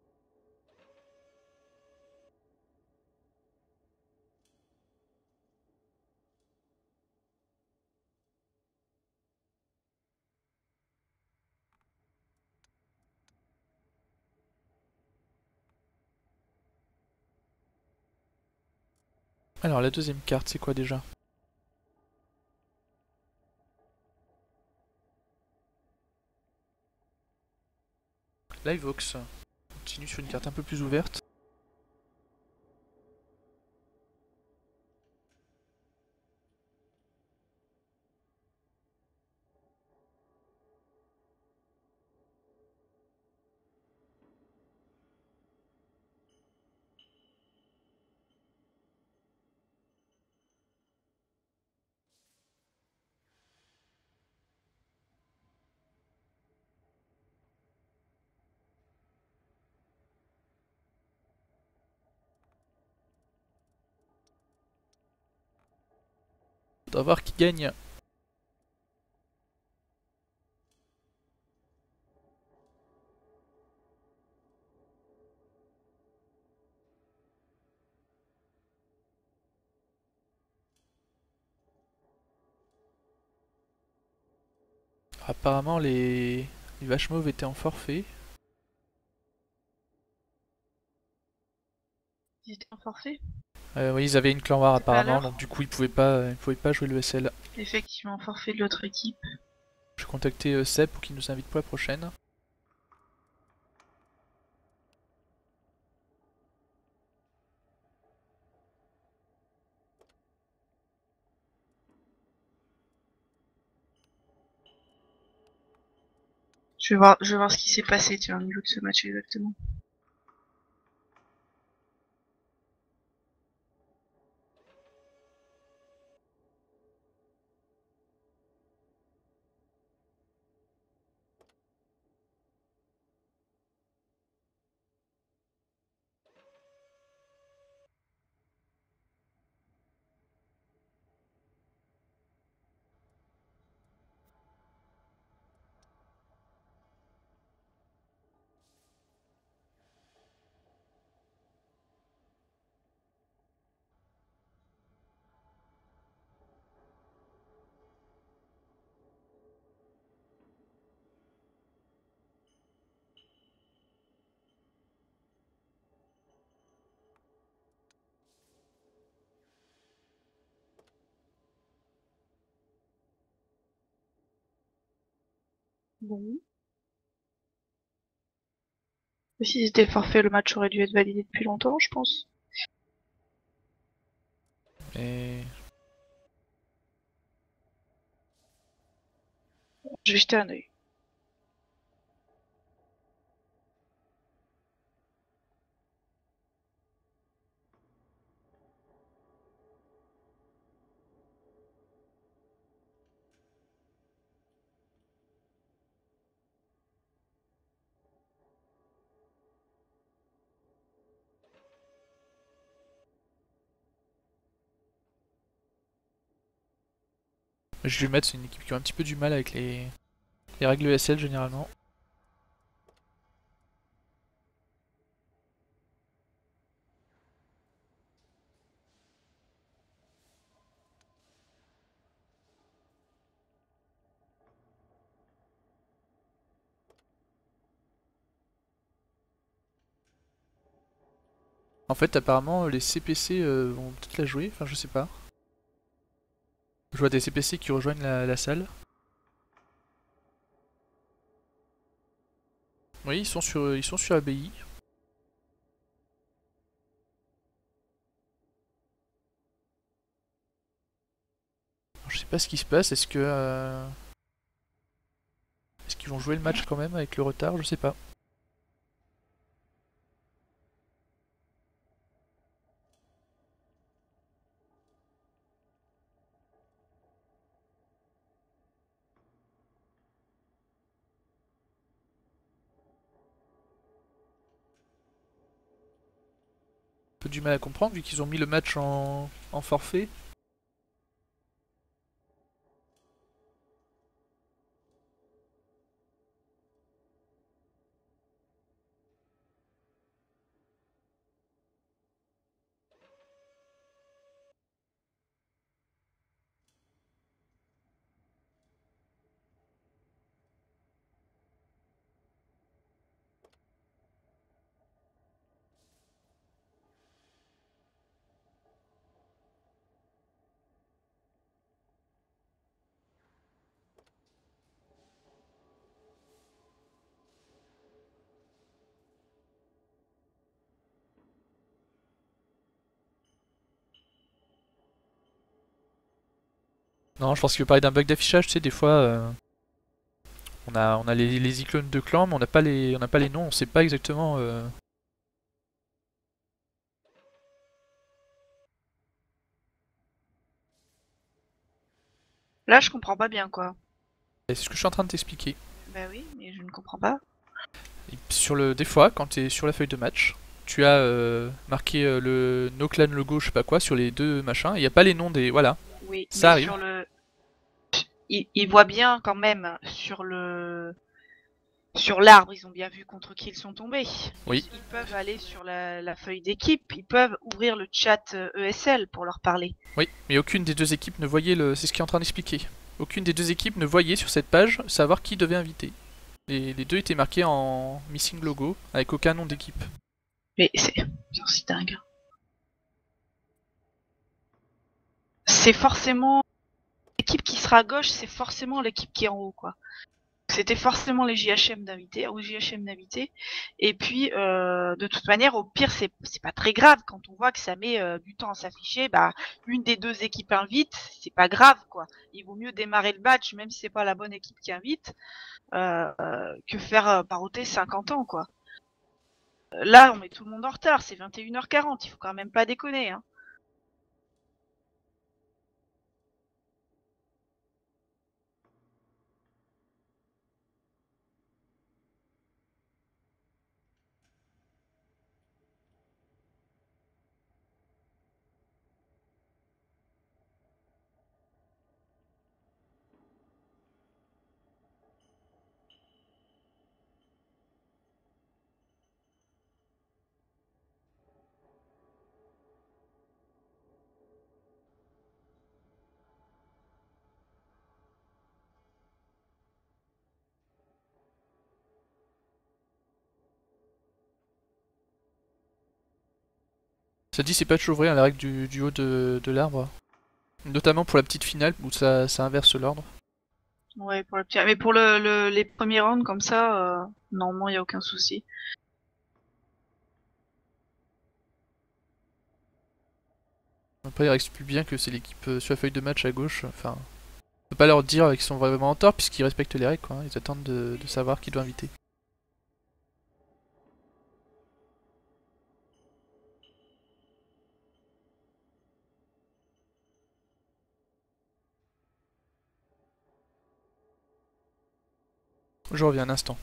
Alors la deuxième carte, c'est quoi déjà? Liveox. On continue sur une carte un peu plus ouverte. On va voir qui gagne. Apparemment les, les vaches mauves étaient en forfait. Ils étaient en forfait. Euh, oui, ils avaient une clan war C'est pas à apparemment, l'heure. donc du coup ils pouvaient pas, ils pouvaient pas jouer le S L. Effectivement, forfait de l'autre équipe. Je vais contacter euh, Seb pour qu'il nous invite pour la prochaine. Je vais voir, je vais voir ce qui s'est passé, tiens, au niveau de ce match exactement. Bon. Mais si c'était forfait, le match aurait dû être validé depuis longtemps, je pense. Et... Je vais jeter un œil. Je vais lui mettre, c'est une équipe qui a un petit peu du mal avec les, les règles E S L généralement. En fait, apparemment, les C P C euh, vont peut-être la jouer, enfin je sais pas. Je vois des C P C qui rejoignent la, la salle. Oui, ils sont sur, ils sont sur A B I. Alors, je sais pas ce qui se passe, est-ce que... Euh... Est-ce qu'ils vont jouer le match quand même avec le retard? Je sais pas. Un peu du mal à comprendre vu qu'ils ont mis le match en, en forfait. Non, je pense qu'il veut parler d'un bug d'affichage, tu sais, des fois... Euh... On a, on a les, les icônes de clan, mais on n'a pas les, on n'a pas les noms, on sait pas exactement. Euh... Là, je comprends pas bien, quoi. C'est ce que je suis en train de t'expliquer. Bah oui, mais je ne comprends pas. Et sur le, des fois, quand tu es sur la feuille de match, tu as euh, marqué euh, le No Clan logo, je sais pas quoi, sur les deux machins. Il n'y a pas les noms des, voilà. Oui, Ça mais arrive. sur le... Ils, ils voient bien, quand même, sur le... Sur l'arbre, ils ont bien vu contre qui ils sont tombés. Oui. Ils, ils peuvent aller sur la, la feuille d'équipe, ils peuvent ouvrir le chat E S L pour leur parler. Oui, mais aucune des deux équipes ne voyait le. C'est ce qu'il est en train d'expliquer. Aucune des deux équipes ne voyait sur cette page savoir qui devait inviter. Les, les deux étaient marqués en missing logo, avec aucun nom d'équipe. Mais c'est... C'est dingue. C'est forcément l'équipe qui sera à gauche, c'est forcément l'équipe qui est en haut, quoi. C'était forcément les J H M d'invités, ou J H M d'invités. Et puis, euh, de toute manière, au pire, c'est c'est pas très grave quand on voit que ça met euh, du temps à s'afficher. Bah, une des deux équipes invite, c'est pas grave, quoi. Il vaut mieux démarrer le match, même si c'est pas la bonne équipe qui invite, euh, euh, que faire euh, paroter cinquante ans, quoi. Là, on met tout le monde en retard. C'est vingt et une heures quarante. Il faut quand même pas déconner, hein. Ça dit, c'est pas toujours vrai, hein, la règle du, du haut de, de l'arbre. Notamment pour la petite finale où ça, ça inverse l'ordre. Ouais, pour le petit... Mais pour le, le, les premiers rounds, comme ça, euh, normalement, il y a aucun souci. Après, il explique bien que c'est l'équipe euh, sur la feuille de match à gauche. Enfin, on peut pas leur dire qu'ils sont vraiment en tort puisqu'ils respectent les règles, quoi, hein. Ils attendent de, de savoir qui doit inviter. Je reviens un instant.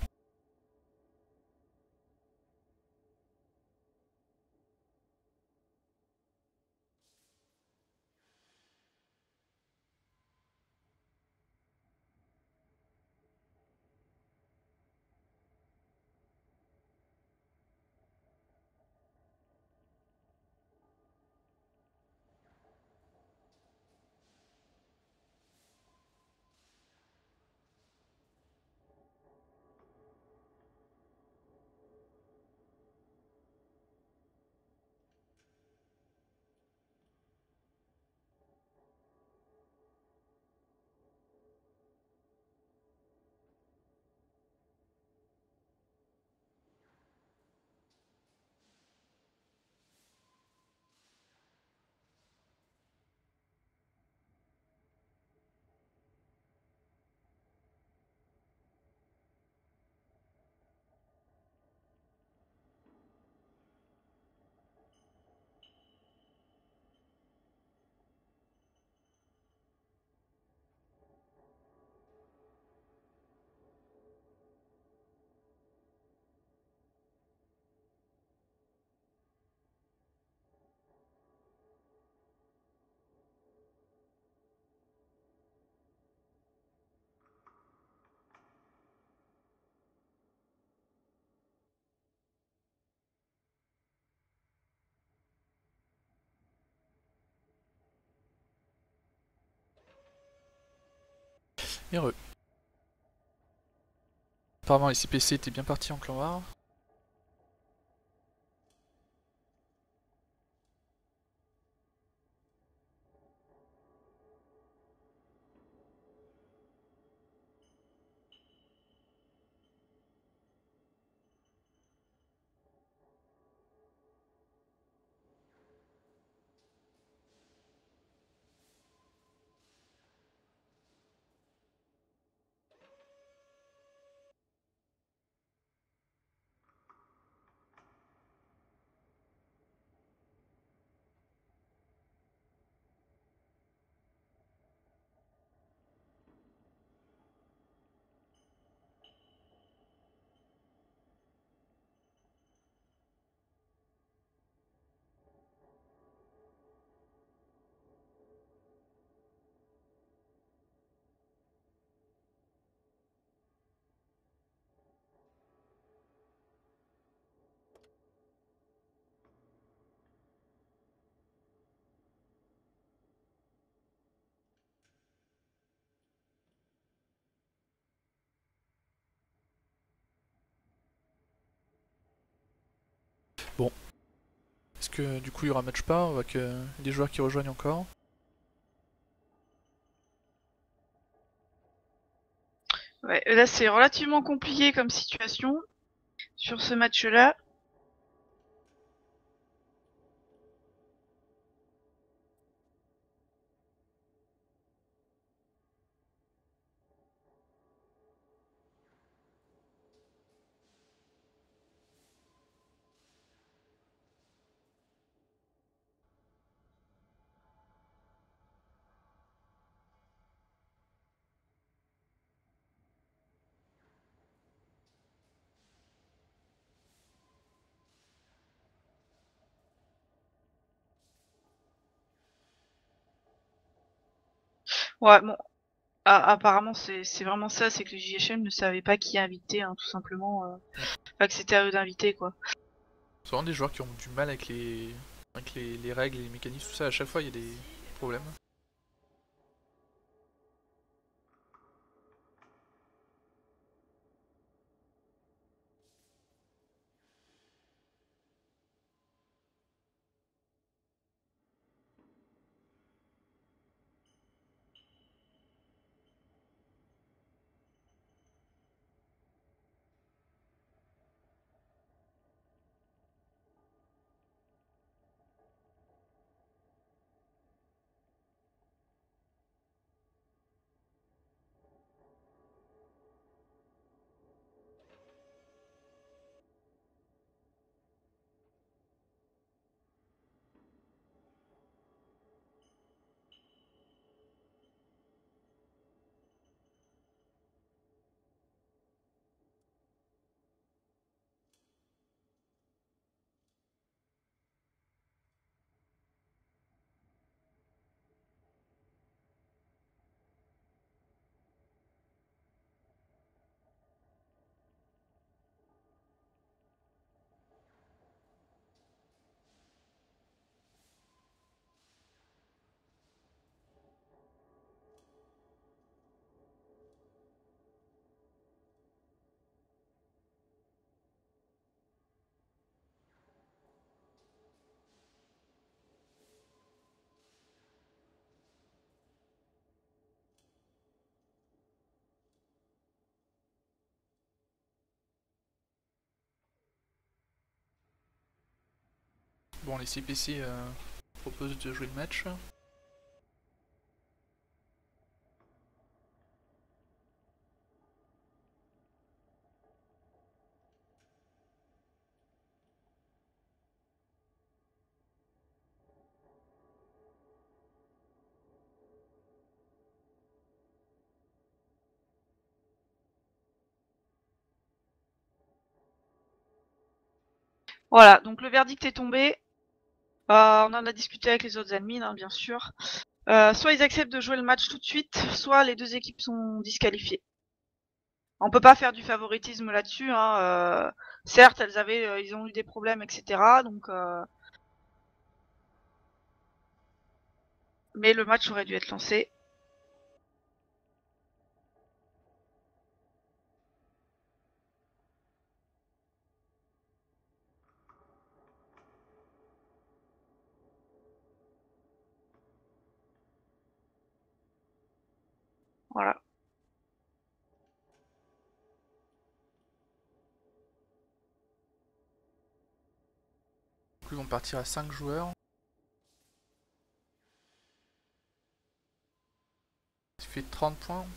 Heureux. Apparemment les C P C étaient bien partis en clan war. Bon. Est-ce que du coup il y aura match pas? On voit que des joueurs qui rejoignent encore. là c'est relativement compliqué comme situation sur ce match-là. Ouais, bon, ah, apparemment c'est vraiment ça, c'est que le J H M ne savait pas qui inviter, hein, tout simplement. Euh... Enfin, que c'était à eux d'inviter, quoi. C'est vraiment des joueurs qui ont du mal avec les, avec les, les règles et les mécanismes, tout ça. À chaque fois, il y a des problèmes. Bon, les C P C euh, proposent de jouer le match. Voilà, donc le verdict est tombé. Euh, on en a discuté avec les autres admins, hein, bien sûr. Euh, soit ils acceptent de jouer le match tout de suite, soit les deux équipes sont disqualifiées. On peut pas faire du favoritisme là-dessus. Hein, euh, certes, elles avaient, euh, ils ont eu des problèmes, et cetera. Donc, euh... mais le match aurait dû être lancé. Voilà. Donc, ils vont partir à cinq joueurs. Ça fait trente points.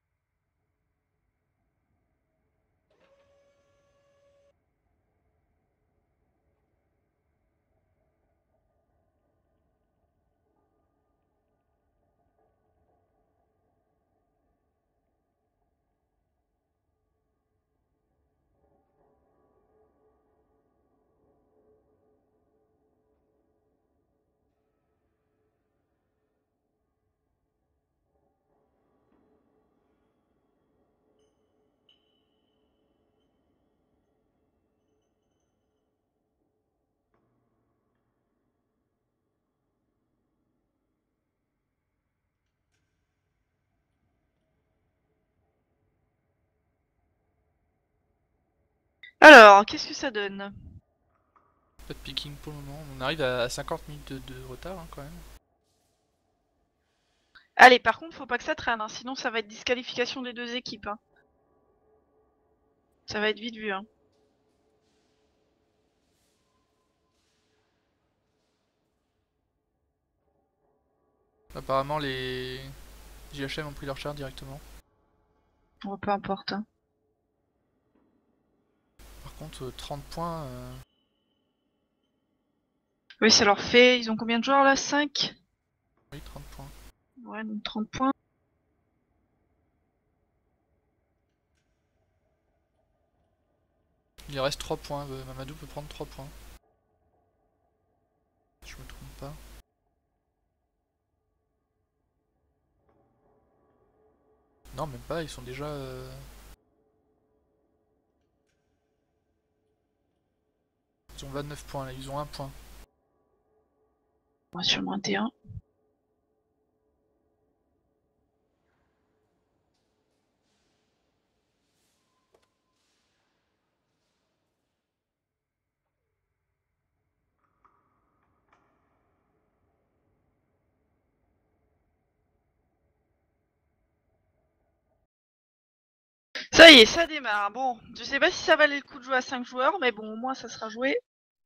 Alors, qu'est-ce que ça donne? Pas de picking pour le moment. On arrive à cinquante minutes de, de retard hein, quand même. Allez, par contre, faut pas que ça traîne, hein, sinon ça va être disqualification des deux équipes. Hein. Ça va être vite vu. Hein. Apparemment les J H M ont pris leur char directement. Bon, peu importe. Hein. Par contre euh, trente points... Euh... Oui, ça leur fait... Ils ont combien de joueurs là? cinq? Oui, trente points. Ouais, donc trente points. Il reste trois points, euh, Mamadou peut prendre trois points. Je me trompe pas. Non, même pas, ils sont déjà... Euh... Ils ont vingt-neuf points là, ils ont un point. On va sur le moins T un. Ça y est, ça démarre. Bon, je sais pas si ça valait le coup de jouer à cinq joueurs, mais bon, au moins ça sera joué.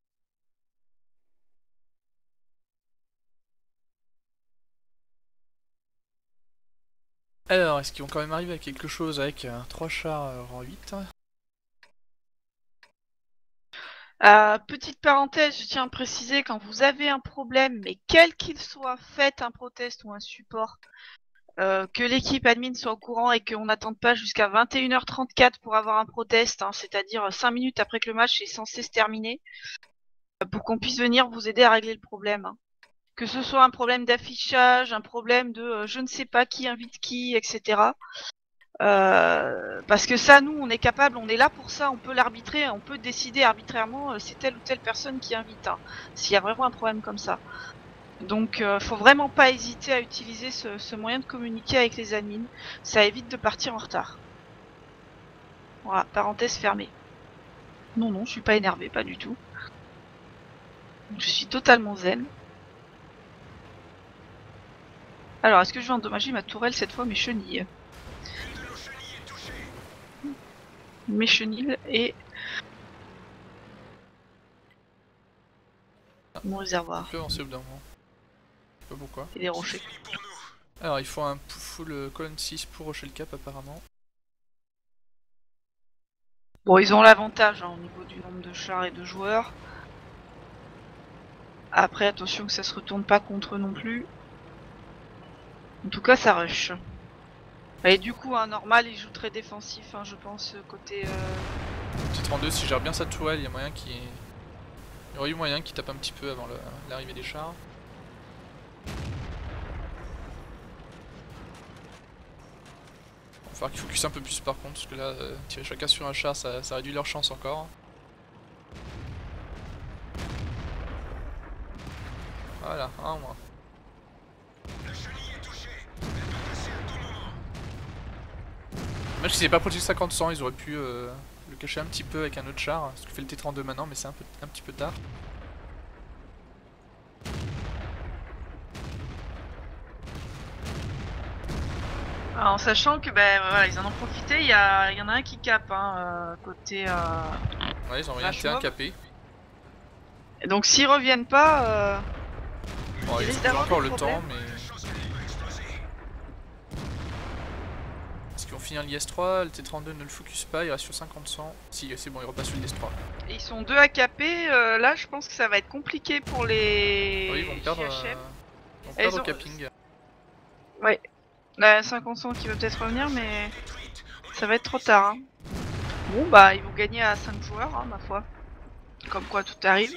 Alors, est-ce qu'ils vont quand même arriver à quelque chose avec euh, trois chars euh, rang huit? Euh, petite parenthèse, je tiens à préciser, quand vous avez un problème, mais quel qu'il soit, faites un protest ou un support. Euh, que l'équipe admin soit au courant et qu'on n'attende pas jusqu'à vingt et une heures trente-quatre pour avoir un protest, hein, c'est-à-dire cinq minutes après que le match est censé se terminer, pour qu'on puisse venir vous aider à régler le problème. Hein. Que ce soit un problème d'affichage, un problème de euh, je ne sais pas qui invite qui, et cetera. Euh, parce que ça, nous, on est capable, on est là pour ça, on peut l'arbitrer, on peut décider arbitrairement euh, c'est telle ou telle personne qui invite, hein, s'il y a vraiment un problème comme ça. Donc, euh, faut vraiment pas hésiter à utiliser ce, ce moyen de communiquer avec les admins. Ça évite de partir en retard. Voilà, parenthèse fermée. Non, non, je suis pas énervée, pas du tout. Je suis totalement zen. Alors, est-ce que je vais endommager ma tourelle cette fois, mes chenilles? Mes chenilles et mon réservoir. Il peut avancer au bout d'un moment. Je sais pas pourquoi. Et des rochers. Alors, il faut un full euh, colonne six pour rocher le cap apparemment. Bon, ils ont l'avantage hein, au niveau du nombre de chars et de joueurs. Après, attention que ça se retourne pas contre eux non plus. En tout cas, ça rush. Et du coup, un normal, il joue très défensif, hein, je pense, côté... Euh... T trente-deux, s'il gère bien sa tourelle, il y a moyen qu'il... Il y aurait eu moyen qu'il tape un petit peu avant l'arrivée des chars. Il va falloir qu'il focus un peu plus par contre, parce que là, euh, tirer chacun sur un char, ça, ça réduit leur chance encore. Voilà, un moins. Dommage qu'ils n'aient pas protégé cinquante cent, ils auraient pu euh, le cacher un petit peu avec un autre char, ce que fait le T trente-deux maintenant, mais c'est un, peu, un petit peu tard. En sachant que ben voilà, ils en ont profité, il y, a... y en a un qui cape hein, euh, côté. Euh... Ouais, ils ont envoyé un T un capé. Et donc s'ils reviennent pas, euh... bon, ils ont encore le temps, mais. Est-ce qu'ils vont finir l'I S trois? Le T trente-deux ne le focus pas, il reste sur cinquante cent. Si, c'est bon, il repasse sur l'I S trois. Et ils sont deux à caper, euh, là je pense que ça va être compliqué pour les. Oui, ils vont perdre, J H M. euh... ils vont perdre ont... au capping. Ouais. Là, cinquante cent qui va peut-être revenir, mais ça va être trop tard. Hein. Bon, bah, ils vont gagner à cinq joueurs, hein, ma foi. Comme quoi, tout arrive.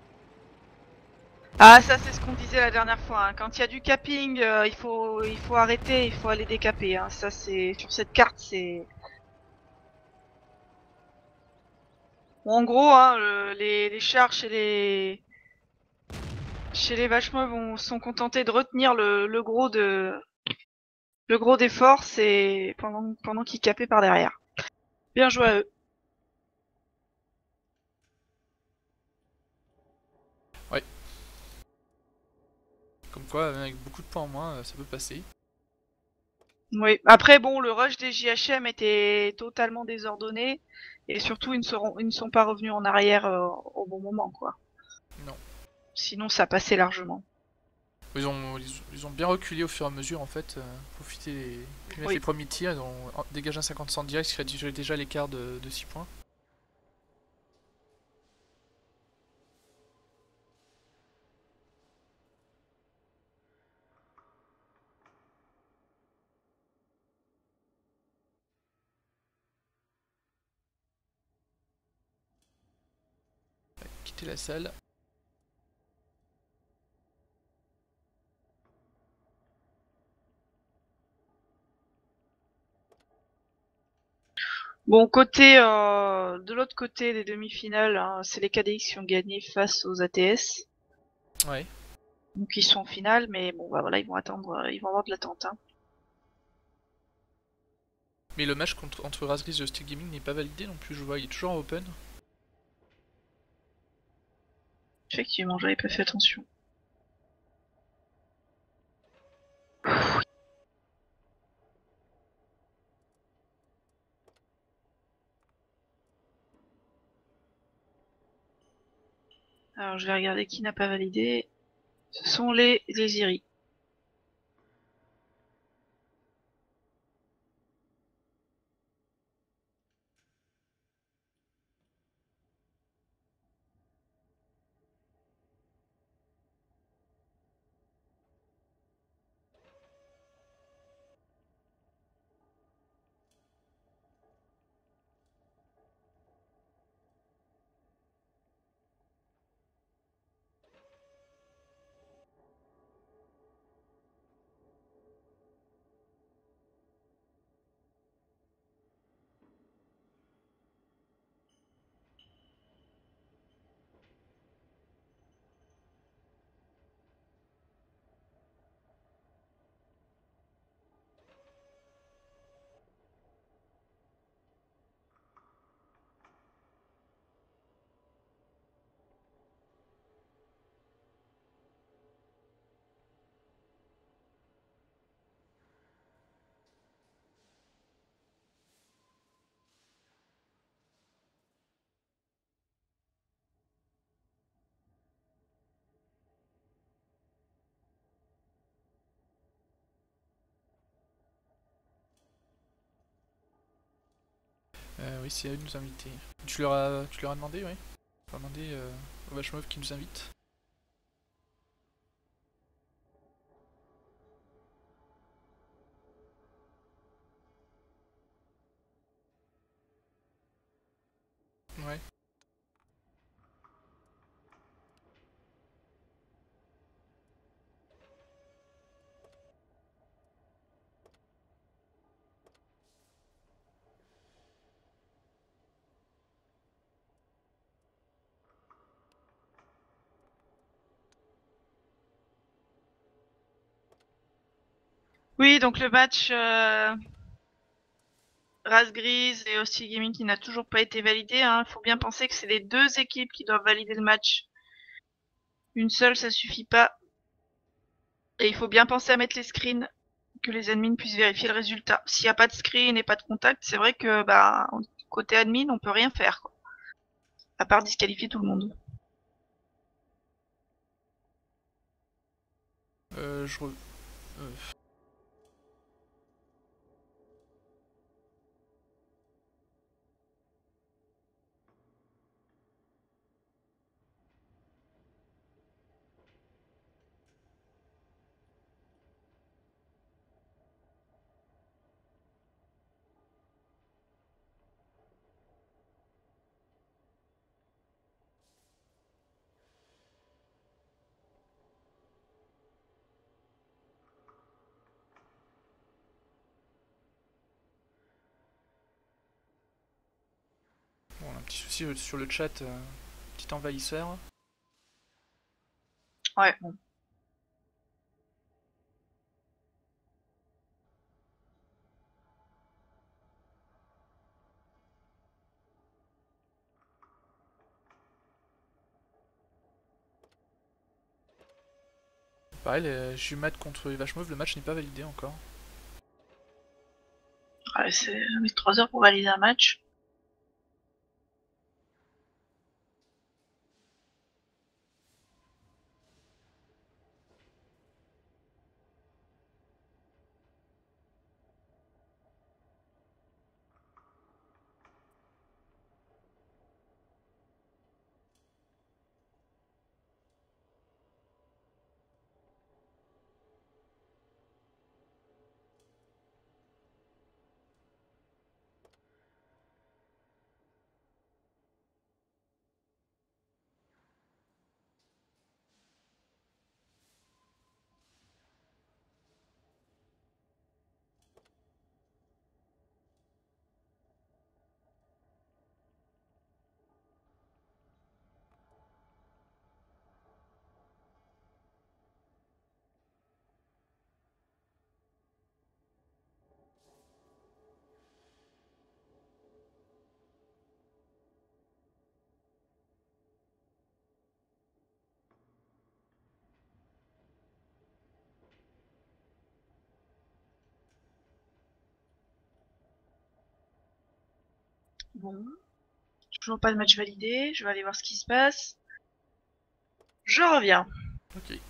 Ah, ça, c'est ce qu'on disait la dernière fois. Hein. Quand il y a du capping, euh, il faut, il faut arrêter, il faut aller décaper. Hein. Ça, c'est sur cette carte, c'est. Bon, en gros, hein, le, les, les chars chez les chez les vaches mauves on sont contentés de retenir le, le gros de le gros des forces et pendant pendant qu'ils capaient par derrière. Bien joué à eux. Ouais. Comme quoi, avec beaucoup de points en moins, ça peut passer. Oui. Après, bon, le rush des J H M était totalement désordonné. Et surtout, ils ne, seront, ils ne sont pas revenus en arrière euh, au bon moment, quoi. Non. Sinon, ça passait largement. Ils ont, ils, ils ont bien reculé au fur et à mesure en fait, euh, profiter les, puis mettre Oui. les premiers tirs, ils ont dégagé un cinquante cent direct, ce qui réduisait déjà l'écart de, de six points. Quitter la salle. Bon, côté euh, de l'autre côté des demi-finales, hein, c'est les K D X qui ont gagné face aux A T S. Ouais. Donc ils sont en finale, mais bon, bah voilà, ils vont attendre, euh, ils vont avoir de l'attente. Hein. Mais le match contre, entre Razgriz et Hostile Gaming n'est pas validé non plus, je vois, il est toujours en open. Effectivement, j'avais pas fait attention. Alors je vais regarder qui n'a pas validé. Ce sont les, les Iris. Euh, oui, c'est à eux de nous inviter. Tu leur as, tu leur as demandé, oui. Tu leur as demandé euh, au Vachemov qui nous invite. Ouais. Oui, donc le match euh, Race Grise et Hostile Gaming qui n'a toujours pas été validé. Il hein. faut bien penser que c'est les deux équipes qui doivent valider le match. Une seule, ça suffit pas. Et il faut bien penser à mettre les screens, que les admins puissent vérifier le résultat. S'il n'y a pas de screen et pas de contact, c'est vrai que bah côté admin, on peut rien faire, quoi. À part disqualifier tout le monde. Euh, je re... euh, Bon, on a un petit souci sur le chat, euh, petit envahisseur. Ouais, bon. Pareil, les Jumat contre les Vachemov, le match n'est pas validé encore. Ouais, c'est mettre trois heures pour valider un match. Bon. Toujours pas de match validé. Je vais aller voir ce qui se passe. Je reviens. Ok.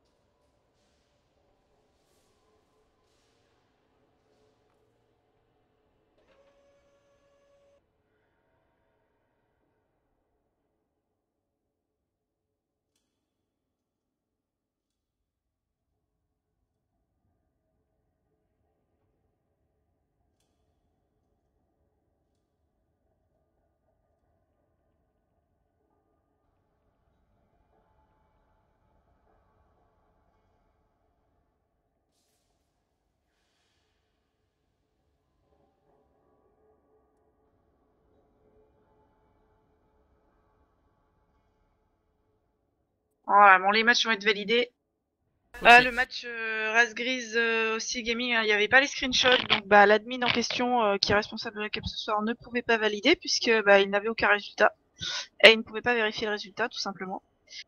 Voilà, bon, les matchs vont être validés. Ok. Euh, le match euh, Race Grise euh, aussi Gaming, il hein, n'y avait pas les screenshots, donc bah, l'admin en question, euh, qui est responsable de la cap ce soir, ne pouvait pas valider puisque bah, il n'avait aucun résultat et il ne pouvait pas vérifier le résultat tout simplement.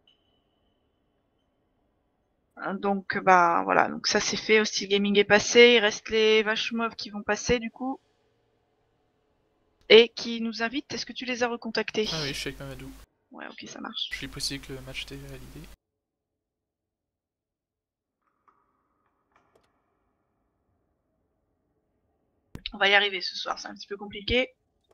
Donc bah voilà, donc ça c'est fait, Hostile Gaming est passé, il reste les vaches mauves qui vont passer du coup et qui nous invitent. Est-ce que tu les as recontactés? Ah oui, je suis avec Mamadou. Ouais, ok, ça marche. Je lui ai précisé que le match était validé. On va y arriver ce soir, c'est un petit peu compliqué.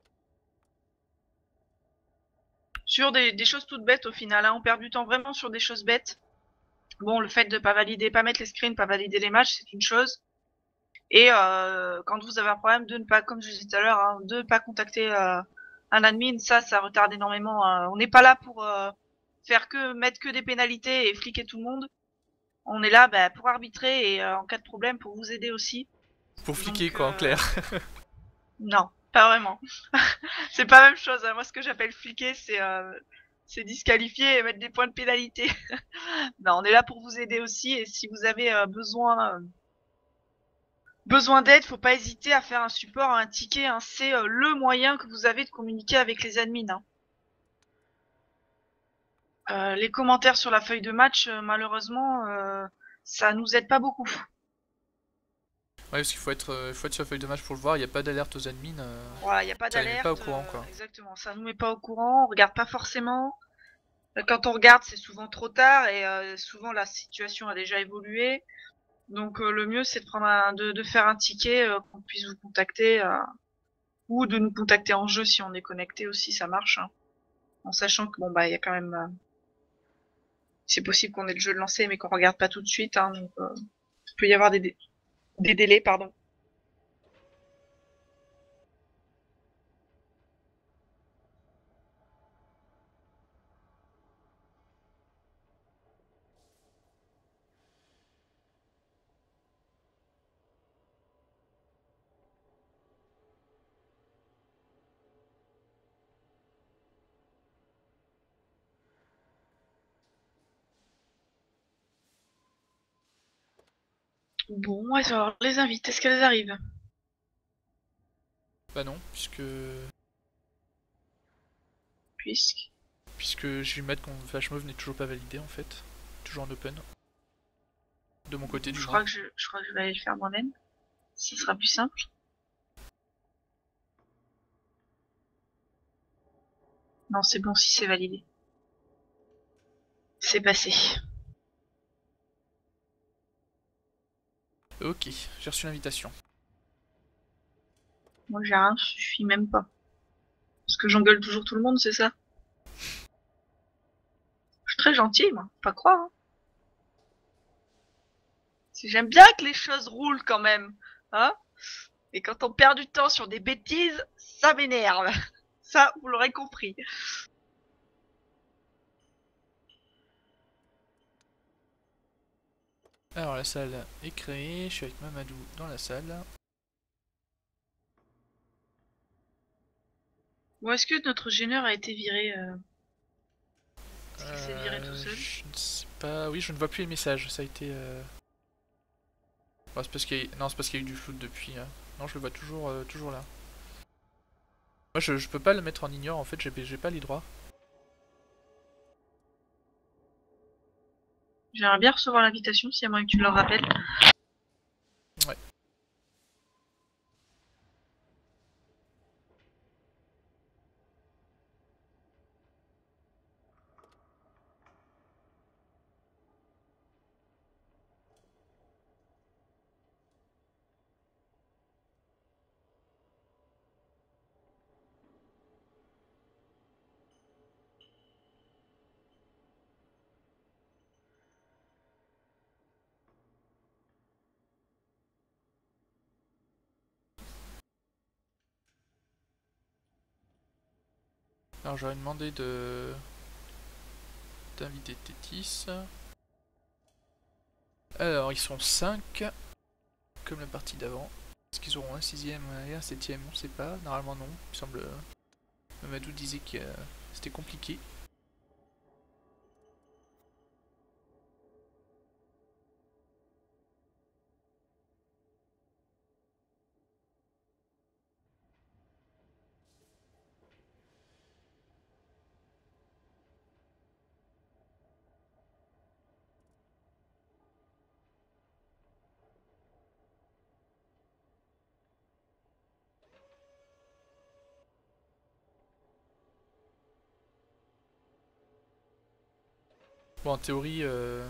Sur des, des choses toutes bêtes au final, hein. On perd du temps vraiment sur des choses bêtes. Bon, le fait de pas valider, pas mettre les screens, pas valider les matchs, c'est une chose. Et euh, quand vous avez un problème, de ne pas, comme je disais tout à l'heure, hein, de ne pas contacter euh, un admin, ça, ça retarde énormément. Euh, on n'est pas là pour euh, faire que mettre que des pénalités et fliquer tout le monde. On est là bah, pour arbitrer et euh, en cas de problème pour vous aider aussi. Pour fliquer, Donc, quoi, en euh, clair. Non, pas vraiment. C'est pas la même chose. Hein. Moi, ce que j'appelle fliquer, c'est euh, c'est disqualifier et mettre des points de pénalité. Non, on est là pour vous aider aussi. Et si vous avez euh, besoin euh, besoin d'aide, faut pas hésiter à faire un support, un ticket. Hein. C'est euh, le moyen que vous avez de communiquer avec les admins. Hein. Euh, les commentaires sur la feuille de match, euh, malheureusement, euh, ça nous aide pas beaucoup. Ouais, parce qu'il faut être, euh, faut être sur la feuille de match pour le voir, il n'y a pas d'alerte aux admins. Euh... Voilà, il n'y a pas Ça les met pas au d'alerte. courant, Euh, quoi. exactement, ça nous met pas au courant. On regarde pas forcément. Quand on regarde, c'est souvent trop tard et euh, souvent la situation a déjà évolué. Donc euh, le mieux, c'est de prendre un, de, de faire un ticket, euh, qu'on puisse vous contacter euh, ou de nous contacter en jeu si on est connecté aussi, ça marche. Hein. En sachant que bon bah il y a quand même, euh, c'est possible qu'on ait le jeu de lancer mais qu'on regarde pas tout de suite. Hein, donc euh, il peut y avoir des, dé- des délais, pardon. Bon, ouais, alors les invites, est-ce qu'elles arrivent? Bah non, puisque... Puisque. Puisque je vais mettre qu'on Flash Move n'est toujours pas validé, en fait. Toujours en open. De mon côté, du Je moins. crois que je, je crois que je vais aller le faire moi-même. Ce sera plus simple. Non, c'est bon si c'est validé. C'est passé. Ok, j'ai reçu l'invitation. Moi j'ai rien, je suis même pas. Parce que j'engueule toujours tout le monde, c'est ça? Je suis très gentille, moi, faut pas croire. Hein. Si j'aime bien que les choses roulent quand même, hein? Et quand on perd du temps sur des bêtises, ça m'énerve. Ça, vous l'aurez compris. Alors la salle est créée, je suis avec Mamadou dans la salle. Ou est-ce que notre gêneur a été viré euh... Est-ce qu'il s'est viré tout Euh, seul? je ne sais pas, oui je ne vois plus les messages, ça a été... Euh... Bon, c'est parce qu'il y a... Non, c'est parce qu'il y a eu du flou depuis. Hein. Non, je le vois toujours, euh, toujours là. Moi je, je peux pas le mettre en ignore en fait, j'ai pas les droits. J'aimerais bien recevoir l'invitation, s'il y a moyen que tu me le rappelles. Ouais. Alors j'aurais demandé de... d'inviter Tétis. Alors ils sont cinq, comme la partie d'avant. Est-ce qu'ils auront un sixième et un septième? On sait pas, normalement non. Il me semble... Mamadou disait que euh, c'était compliqué. Bon en théorie... Euh...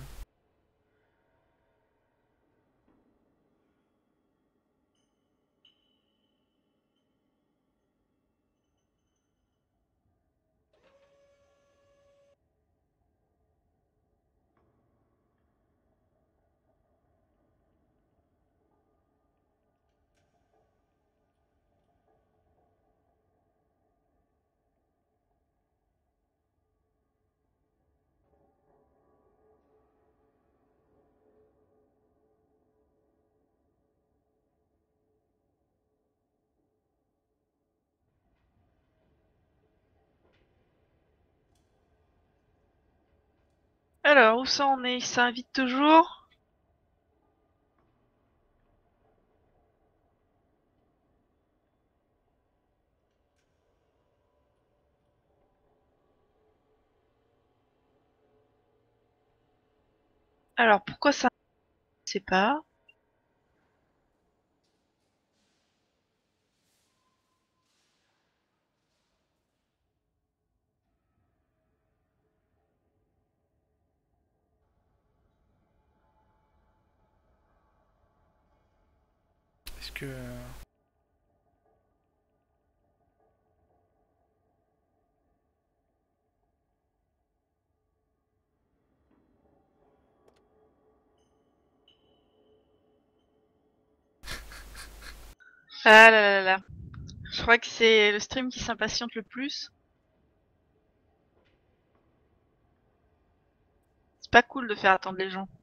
Alors, où ça en est? Ça invite toujours? Alors, pourquoi ça? Je sais pas. Est-ce que... Euh... Ah là là là. Je crois que c'est le stream qui s'impatiente le plus. C'est pas cool de faire attendre les gens.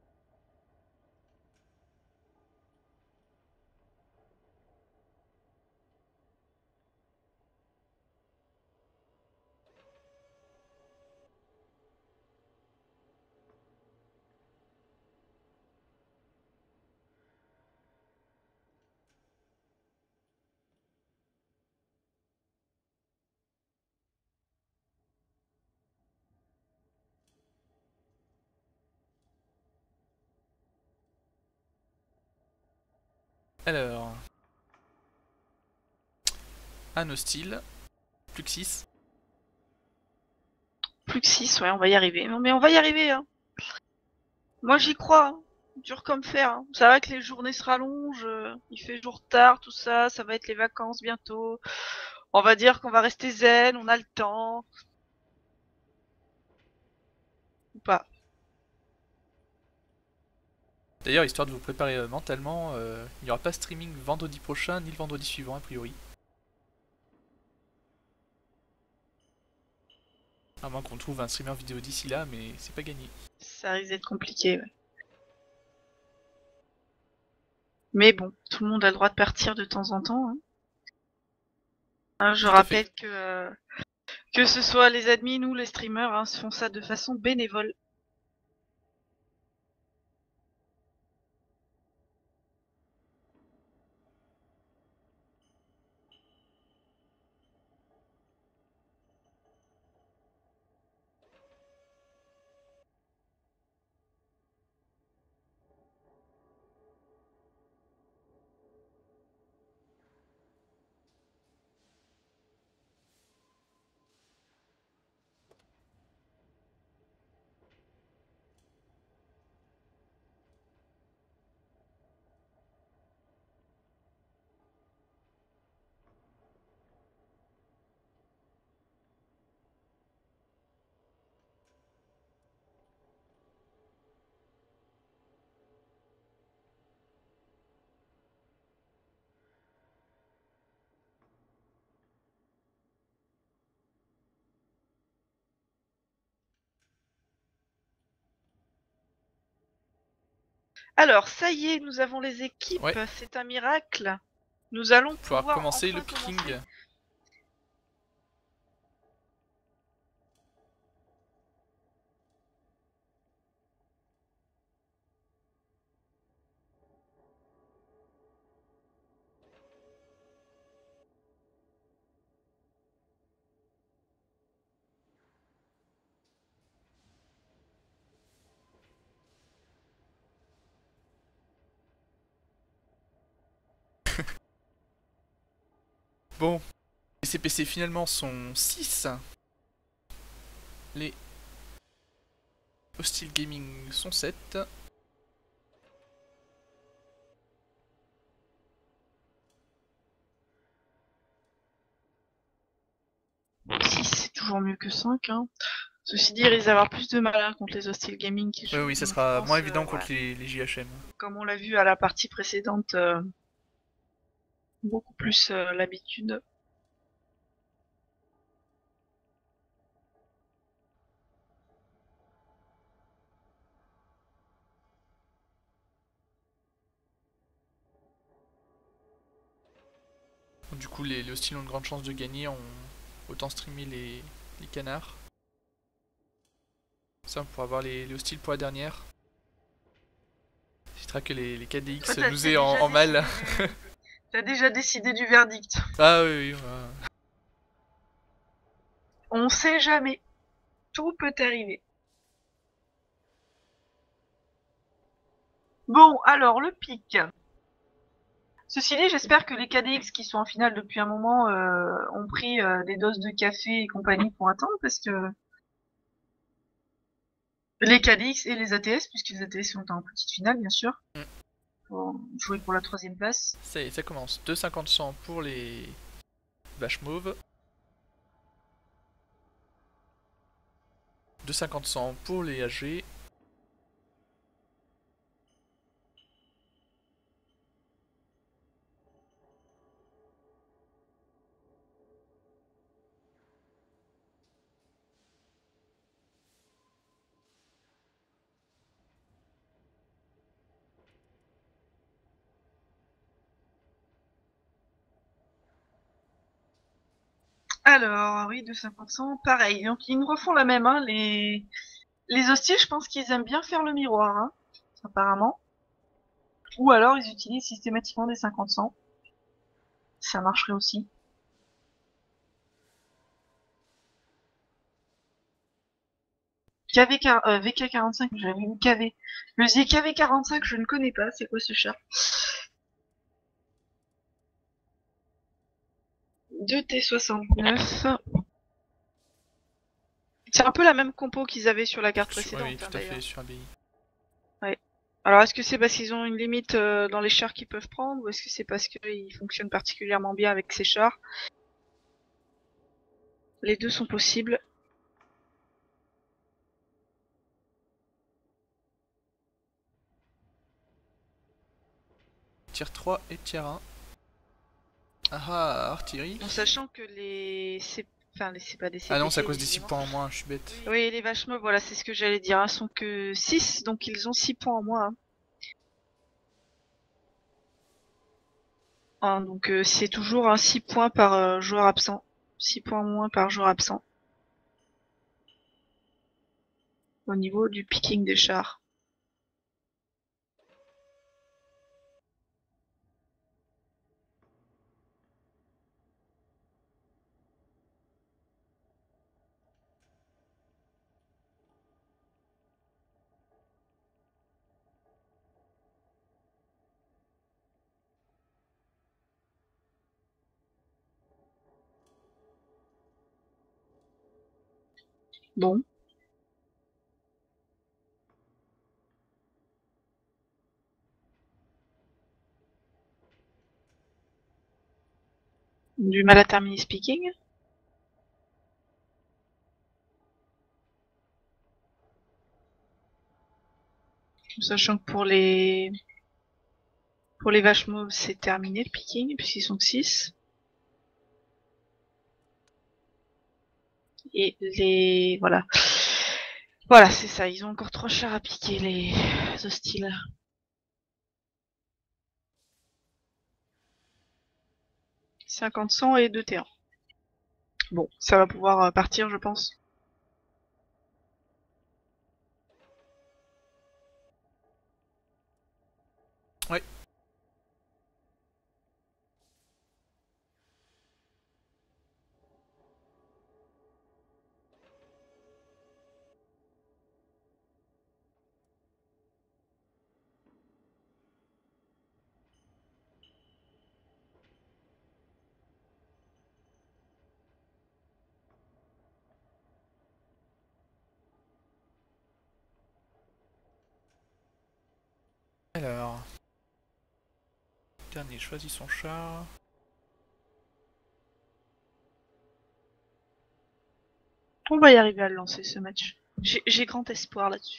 Alors... Un hostile. Plus que six. Plus que six, ouais, on va y arriver. Non, mais on va y arriver, hein. Moi, j'y crois. Hein. Dur comme fer. Hein. Ça va que les journées se rallongent. euh, Il fait jour tard, tout ça. Ça va être les vacances bientôt. On va dire qu'on va rester zen, on a le temps. Ou pas. D'ailleurs, histoire de vous préparer euh, mentalement, euh, il n'y aura pas streaming vendredi prochain ni le vendredi suivant a priori. À moins qu'on trouve un streamer vidéo d'ici là, mais c'est pas gagné. Ça risque d'être compliqué, ouais. Mais bon, tout le monde a le droit de partir de temps en temps. Hein. Hein, je Tout à fait. rappelle que euh, que ce soit les admins ou les streamers hein, font ça de façon bénévole. Alors, ça y est, nous avons les équipes, Ouais. c'est un miracle. Nous allons Pouvoir pouvoir commencer enfin le picking. commencer. Bon, les C P C finalement sont six. Les Hostile Gaming sont sept. six, c'est toujours mieux que cinq. Hein. Ceci dit, il risque d'avoir plus de malin contre les Hostile Gaming qui Oui, jouent. oui, ça je sera pense, moins euh, évident ouais. contre les, les J H M. Comme on l'a vu à la partie précédente, euh, beaucoup plus euh, l'habitude. Du coup, les, les hostiles ont de grandes chances de gagner. On autant streamer les, les canards. Ça, on pourra avoir les, les hostiles pour la dernière. J'espère que les, les K D X Toi, nous aient en, en mal. Du... T'as déjà décidé du verdict. Ah oui, oui. Ouais. On sait jamais. Tout peut arriver. Bon, alors, le pic. Ceci dit, j'espère que les K D X qui sont en finale depuis un moment euh, ont pris euh, des doses de café et compagnie pour attendre, parce que les K D X et les A T S, puisque les A T S sont en petite finale, bien sûr, Mm. pour jouer pour la troisième place. Ça y est, ça commence. deux cinquante cent pour les vaches mauves. deux cinquante cent pour les H G. Alors, oui, deux cinquante cent, pareil. Donc, ils nous refont la même, hein, les... Les hostiles, je pense qu'ils aiment bien faire le miroir, hein, apparemment. Ou alors, ils utilisent systématiquement des cinquante cent. Ça marcherait aussi. K V, euh, V K quarante-cinq, j'avais une K V. Le K V quarante-cinq, je ne connais pas, c'est quoi ce chat? deux T soixante-neuf. C'est un peu la même compo qu'ils avaient sur la carte Sur- précédente, oui, hein, tout à d'ailleurs. fait, sur Abbaye. Alors, est-ce que c'est parce qu'ils ont une limite euh, dans les chars qu'ils peuvent prendre, ou est-ce que c'est parce qu'ils fonctionnent particulièrement bien avec ces chars? Les deux sont possibles. Tier trois et tier un. Ah ah, artillerie. En sachant que les... C- Enfin, les... c'est pas des C P K, Ah non, c'est à cause des six évidemment. points en moins, je suis bête. Oui, les vaches mauves, voilà, c'est ce que j'allais dire. Ils sont que six, donc ils ont six points en moins. hein. Hein, donc euh, c'est toujours un six points par euh, joueur absent. six points en moins par joueur absent. Au niveau du picking des chars. Bon. Du mal à terminer ce picking. Sachant que pour les pour les vaches mauves, c'est terminé le picking, puisqu'ils sont que six. Et les... Voilà. Voilà, c'est ça. Ils ont encore trois chars à piquer, les hostiles. cinquante cent et deux T un. Bon, ça va pouvoir euh, partir, je pense. Ouais. Alors. Dernier choisit son char. On va y arriver à le lancer, ce match. J'ai grand espoir là-dessus.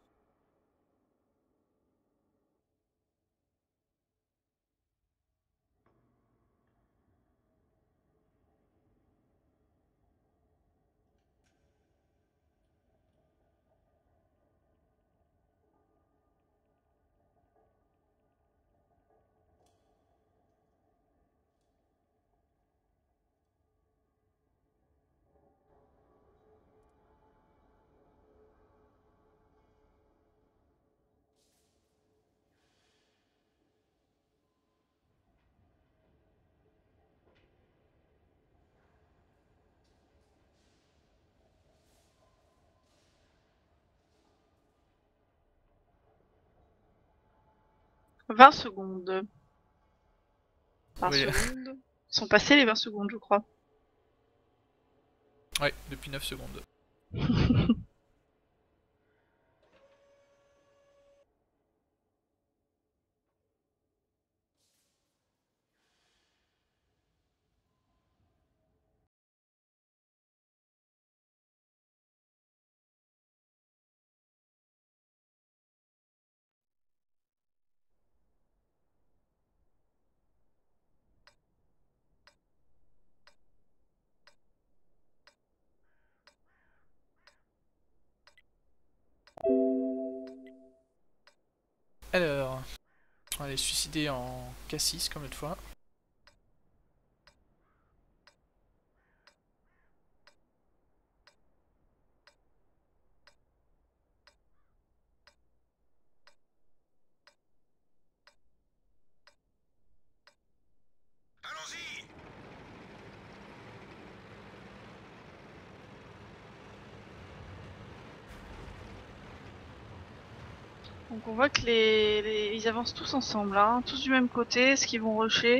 vingt secondes. vingt Oui. secondes. Ils sont passés les vingt secondes, je crois. Ouais, depuis neuf secondes. Alors. On va les suicider en K six comme l'autre fois. Donc on voit que les, les- ils avancent tous ensemble, hein, tous du même côté. Est-ce qu'ils vont rusher?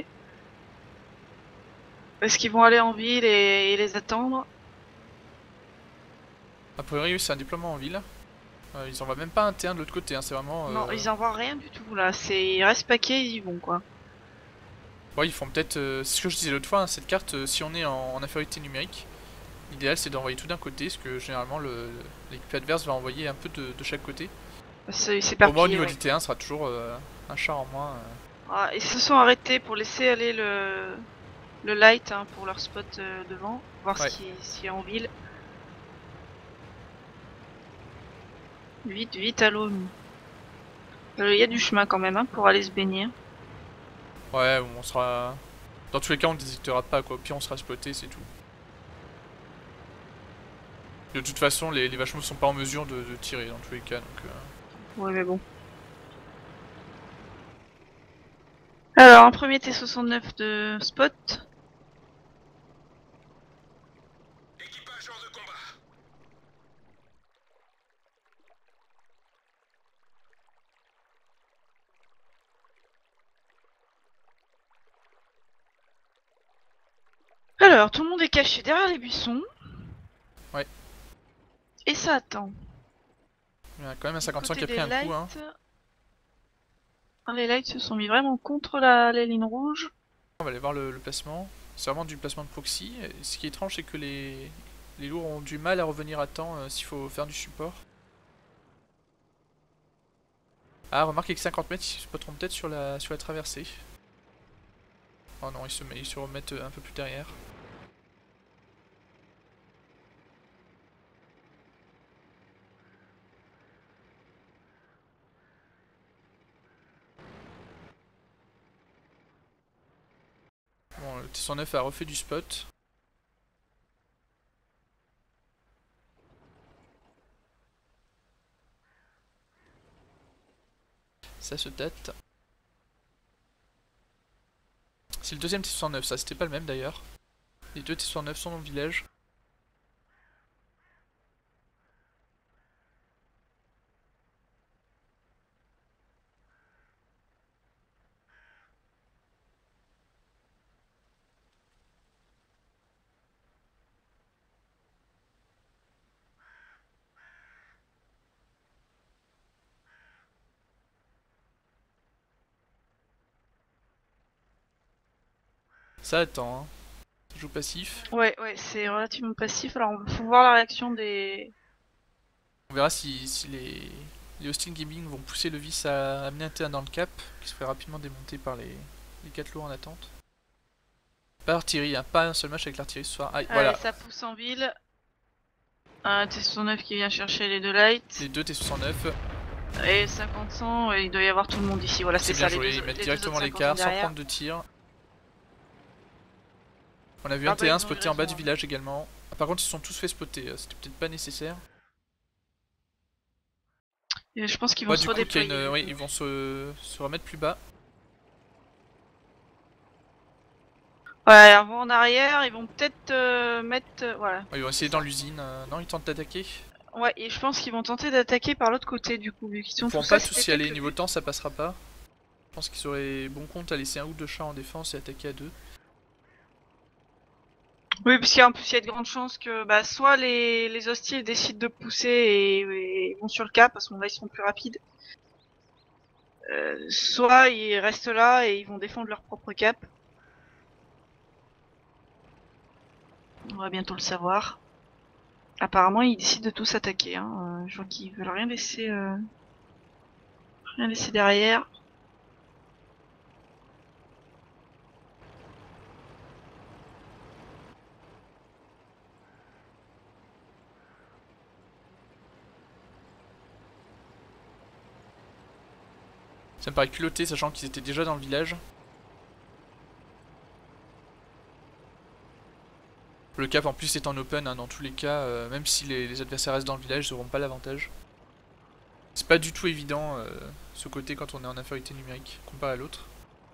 Est-ce qu'ils vont aller en ville et, et les attendre? A priori, oui, c'est un déploiement en ville. Euh, ils envoient même pas un T un de l'autre côté, hein, c'est vraiment... Euh... Non, ils envoient rien du tout là, c'est ils restent paquets, ils y vont quoi. Ouais, ils font peut-être... Euh, c'est ce que je disais l'autre fois, hein, cette carte, euh, si on est en, en infériorité numérique, l'idéal c'est d'envoyer tout d'un côté, parce que généralement l'équipe adverse va envoyer un peu de, de chaque côté. C'est Pour moi, au niveau ouais. du T un, ce sera toujours euh, un char en moins. Euh... Ah, ils se sont arrêtés pour laisser aller le, le light hein, pour leur spot euh, devant, voir ouais. ce qu'il si y a en ville. Vite, vite à l'eau. Il euh, y a du chemin quand même hein, pour aller se baigner. Ouais, on sera... Dans tous les cas, on ne détectera pas quoi, au pire on sera spoté, c'est tout. De toute façon, les, les vachemous sont pas en mesure de, de tirer dans tous les cas, donc... Euh... Ouais, mais bon. Alors, un premier T soixante-neuf de spot. Équipage hors de combat. Alors, tout le monde est caché derrière les buissons. Ouais. Et ça attend. Il y a quand même un cinquante-cinq qui a pris un lights, coup, hein. Les lights se sont mis vraiment contre la, la ligne rouge. On va aller voir le, le placement. C'est vraiment du placement de proxy. Ce qui est étrange, c'est que les, les lourds ont du mal à revenir à temps euh, s'il faut faire du support. Ah, remarquez que cinquante mètres, ils se spoteront peut-être sur la, sur la traversée. Oh non, ils se, ils se remettent un peu plus derrière. Bon, le T cent neuf a refait du spot. Ça se date. C'est le deuxième T cent neuf, ça c'était pas le même d'ailleurs. Les deux T cent neuf sont dans le village. Ça attend, hein. Ça joue passif. Ouais, ouais, c'est relativement passif. Alors, il faut voir la réaction des... On verra si, si les, les Austin Gaming vont pousser le vice à amener un T un dans le cap, qui se ferait rapidement démonter par les, les quatre lourds en attente. Pas l'artillerie, hein, pas un seul match avec l'artillerie ce soir. Ah, Allez, voilà. ça pousse en ville. Un T soixante-neuf qui vient chercher les deux lights. Les deux T soixante-neuf. Et cinquante cents, il doit y avoir tout le monde ici. Voilà, c'est bien ça. joué, Les deux, ils mettent les directement l'écart sans prendre de tir. On a vu ah un bah, T un ils spoté en bas du raison. village également. Ah, par contre, ils se sont tous fait spotter, c'était peut-être pas nécessaire. Et je pense qu'ils vont Ouais, se du coup, redéployer. une... oui, ils vont se... se remettre plus bas. Ouais, avant en arrière, ils vont peut-être euh, mettre... euh, voilà. Ouais, ils vont essayer dans l'usine. Euh... Non, ils tentent d'attaquer. Ouais, et je pense qu'ils vont tenter d'attaquer par l'autre côté du coup, vu qu'ils sont Ils pourront tous pas ça, tous c'était y aller, prévu. niveau temps ça passera pas. Je pense qu'ils auraient bon compte à laisser un ou deux chars en défense et attaquer à deux. Oui, parce qu'en plus il y a de grandes chances que bah, soit les, les hostiles décident de pousser et, et vont sur le cap, parce que là ils seront plus rapides. Euh, soit ils restent là et ils vont défendre leur propre cap. On va bientôt le savoir. Apparemment ils décident de tous attaquer. Hein. Euh, je vois qu'ils veulent rien laisser, euh... rien laisser derrière. Ça me paraît culotté sachant qu'ils étaient déjà dans le village. Le cap en plus est en open, hein, dans tous les cas, euh, même si les, les adversaires restent dans le village, ils n'auront pas l'avantage. C'est pas du tout évident euh, ce côté quand on est en infériorité numérique comparé à l'autre.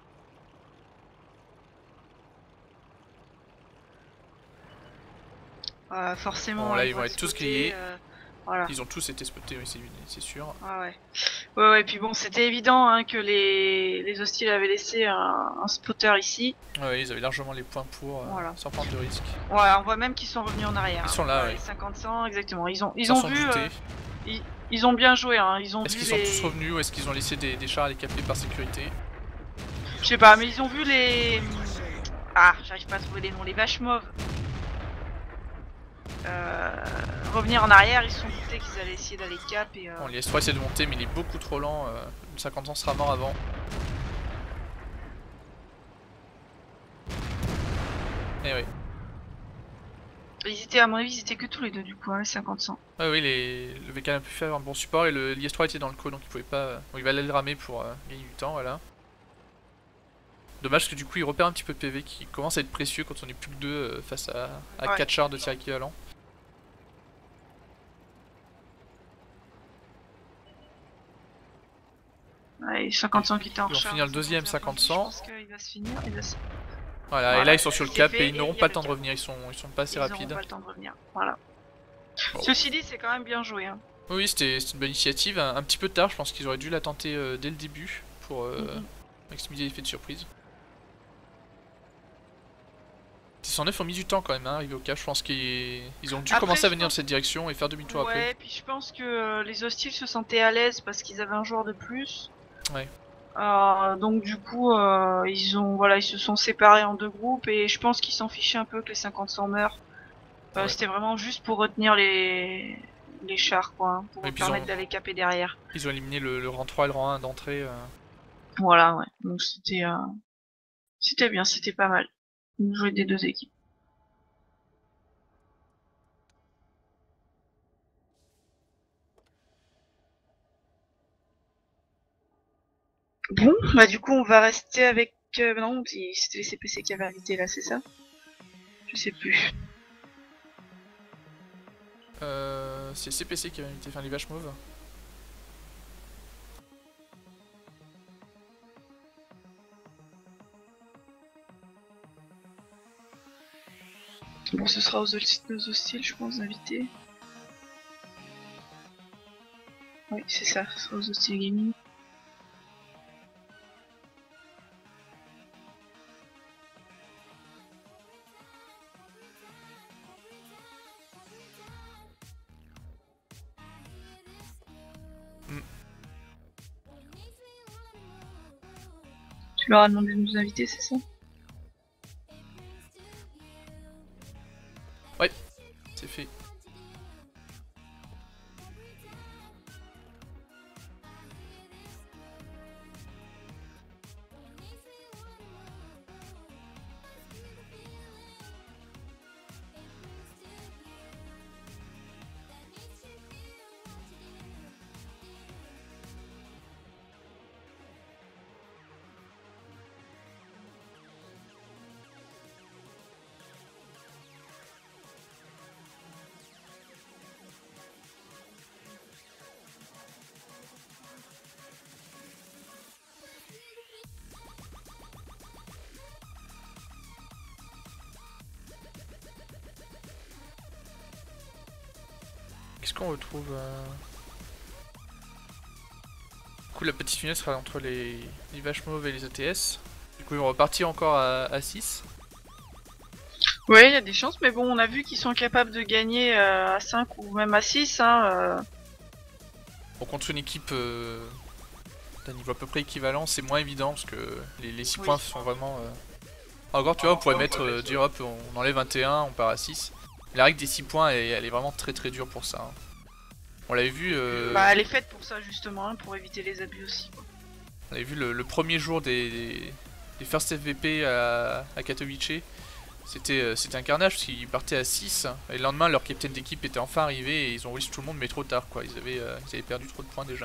Euh, forcément, Bon là ils ils vont être tous spotter, grillés. euh, voilà. Ils ont tous été spotés, oui c'est sûr. Ah ouais. Ouais, ouais, puis bon, c'était évident hein, que les... les hostiles avaient laissé un, un spotter ici. Ouais, ils avaient largement les points pour, euh, Voilà. sans prendre de risque. Ouais, on voit même qu'ils sont revenus en arrière. Ils hein. sont là, Ouais, ouais. Les cinquante cents, exactement. Ils ont, ils Ils ont s'en sont vu. doutés. euh, ils, ils ont bien joué, hein. Ils ont Est-ce vu qu'ils sont les. tous revenus ou est-ce qu'ils ont laissé des, des chars à les capter par sécurité? Je sais pas, mais ils ont vu les. Ah, j'arrive pas à trouver les noms. Les vaches mauves. Euh, revenir en arrière, ils se sont doutés qu'ils allaient essayer d'aller cap et. Euh... Bon, l'I S trois essaie de monter, mais il est beaucoup trop lent. Euh, le cinquante ans sera mort avant. Et oui. Ils étaient, à mon avis, ils étaient que tous les deux du coup, hein, les cinquante cents. Ah oui, les... le V K a pu faire un bon support et le l'I S trois était dans le co donc il pouvait pas. Bon, il va aller le ramer pour euh, gagner du temps, voilà. Dommage que du coup il repère un petit peu de P V qui commence à être précieux quand on est plus que deux euh, face à, à Ouais. quatre chars de tir équivalent. Ouais, les cinquante cents qui étaient en Ils vont charge. finir le deuxième cinquante cents. Je pense qu'il va se finir. Il va se... Voilà, Voilà, et là ils sont sur le c'est cap fait, et ils et n'auront il y pas a le temps le de cap. revenir, ils sont, ils sont pas assez Ils rapides. n'auront pas le temps de revenir. Voilà. Bon. Ceci dit, c'est quand même bien joué. Hein. Oui, c'était une bonne initiative, un, un petit peu tard, je pense qu'ils auraient dû la tenter euh, dès le début pour euh, Mhm. maximiser l'effet de surprise. six cent neuf ont mis du temps quand même à hein, arriver au cap, je pense qu'ils ils ont dû Après, commencer à je venir pense- dans cette direction et faire demi-tour Ouais, après. puis je pense que euh, les hostiles se sentaient à l'aise parce qu'ils avaient un joueur de plus. Ouais. Euh, donc du coup, euh, ils ont, voilà, ils se sont séparés en deux groupes et je pense qu'ils s'en fichaient un peu que les cinquante cents meurent. Euh, Ouais. C'était vraiment juste pour retenir les les chars, quoi, hein, pour Et leur puis ils permettre ont- d'aller caper derrière. Ils ont éliminé le, le rang trois et le rang un d'entrée. Euh... Voilà, ouais. Donc c'était, euh, c'était bien, c'était pas mal. Jouer des deux équipes. Bon, bah du coup on va rester avec... Euh, non, c'était les C P C qui avaient invité là, c'est ça? Je sais plus. Euh, c'est C P C qui avait invité, enfin les vaches mauves. Bon, ce sera aux, aux hostiles, je pense, d'inviter. Oui, c'est ça, ce sera aux hostiles gaming. Tu leur as demandé de nous inviter, c'est ça? C'est fait. Qu'est-ce qu'on retrouve euh... Du coup la petite finale sera entre les, les vaches mauves et les A T S. Du coup ils vont repartir encore à, à six. Ouais, il y a des chances, mais bon, on a vu qu'ils sont capables de gagner euh, à cinq ou même à six. Hein, euh... Bon, contre une équipe euh, d'un niveau à peu près équivalent, c'est moins évident parce que les, les six Oui. points sont vraiment... Euh... Encore tu vois, on pourrait mettre, euh, dire hop, on enlève vingt et un, on part à six. La règle des six points, elle, elle est vraiment très très dure pour ça. Hein. On l'avait vu... Euh... Bah, elle est faite pour ça justement, hein, pour éviter les abus aussi. Quoi. On avait vu le, le premier jour des, des, des First F V P à, à Katowice. C'était euh, c'était un carnage parce qu'ils partaient à six. Et le lendemain, leur capitaine d'équipe était enfin arrivé et ils ont wish tout le monde mais trop tard quoi. Ils avaient, euh, ils avaient perdu trop de points déjà.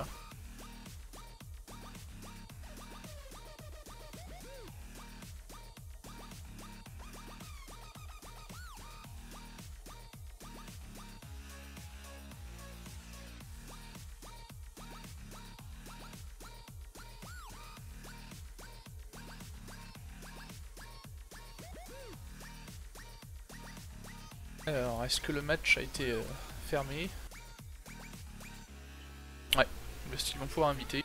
Alors, est-ce que le match a été euh, fermé? Ouais, Est-ce qu'ils vont pouvoir inviter?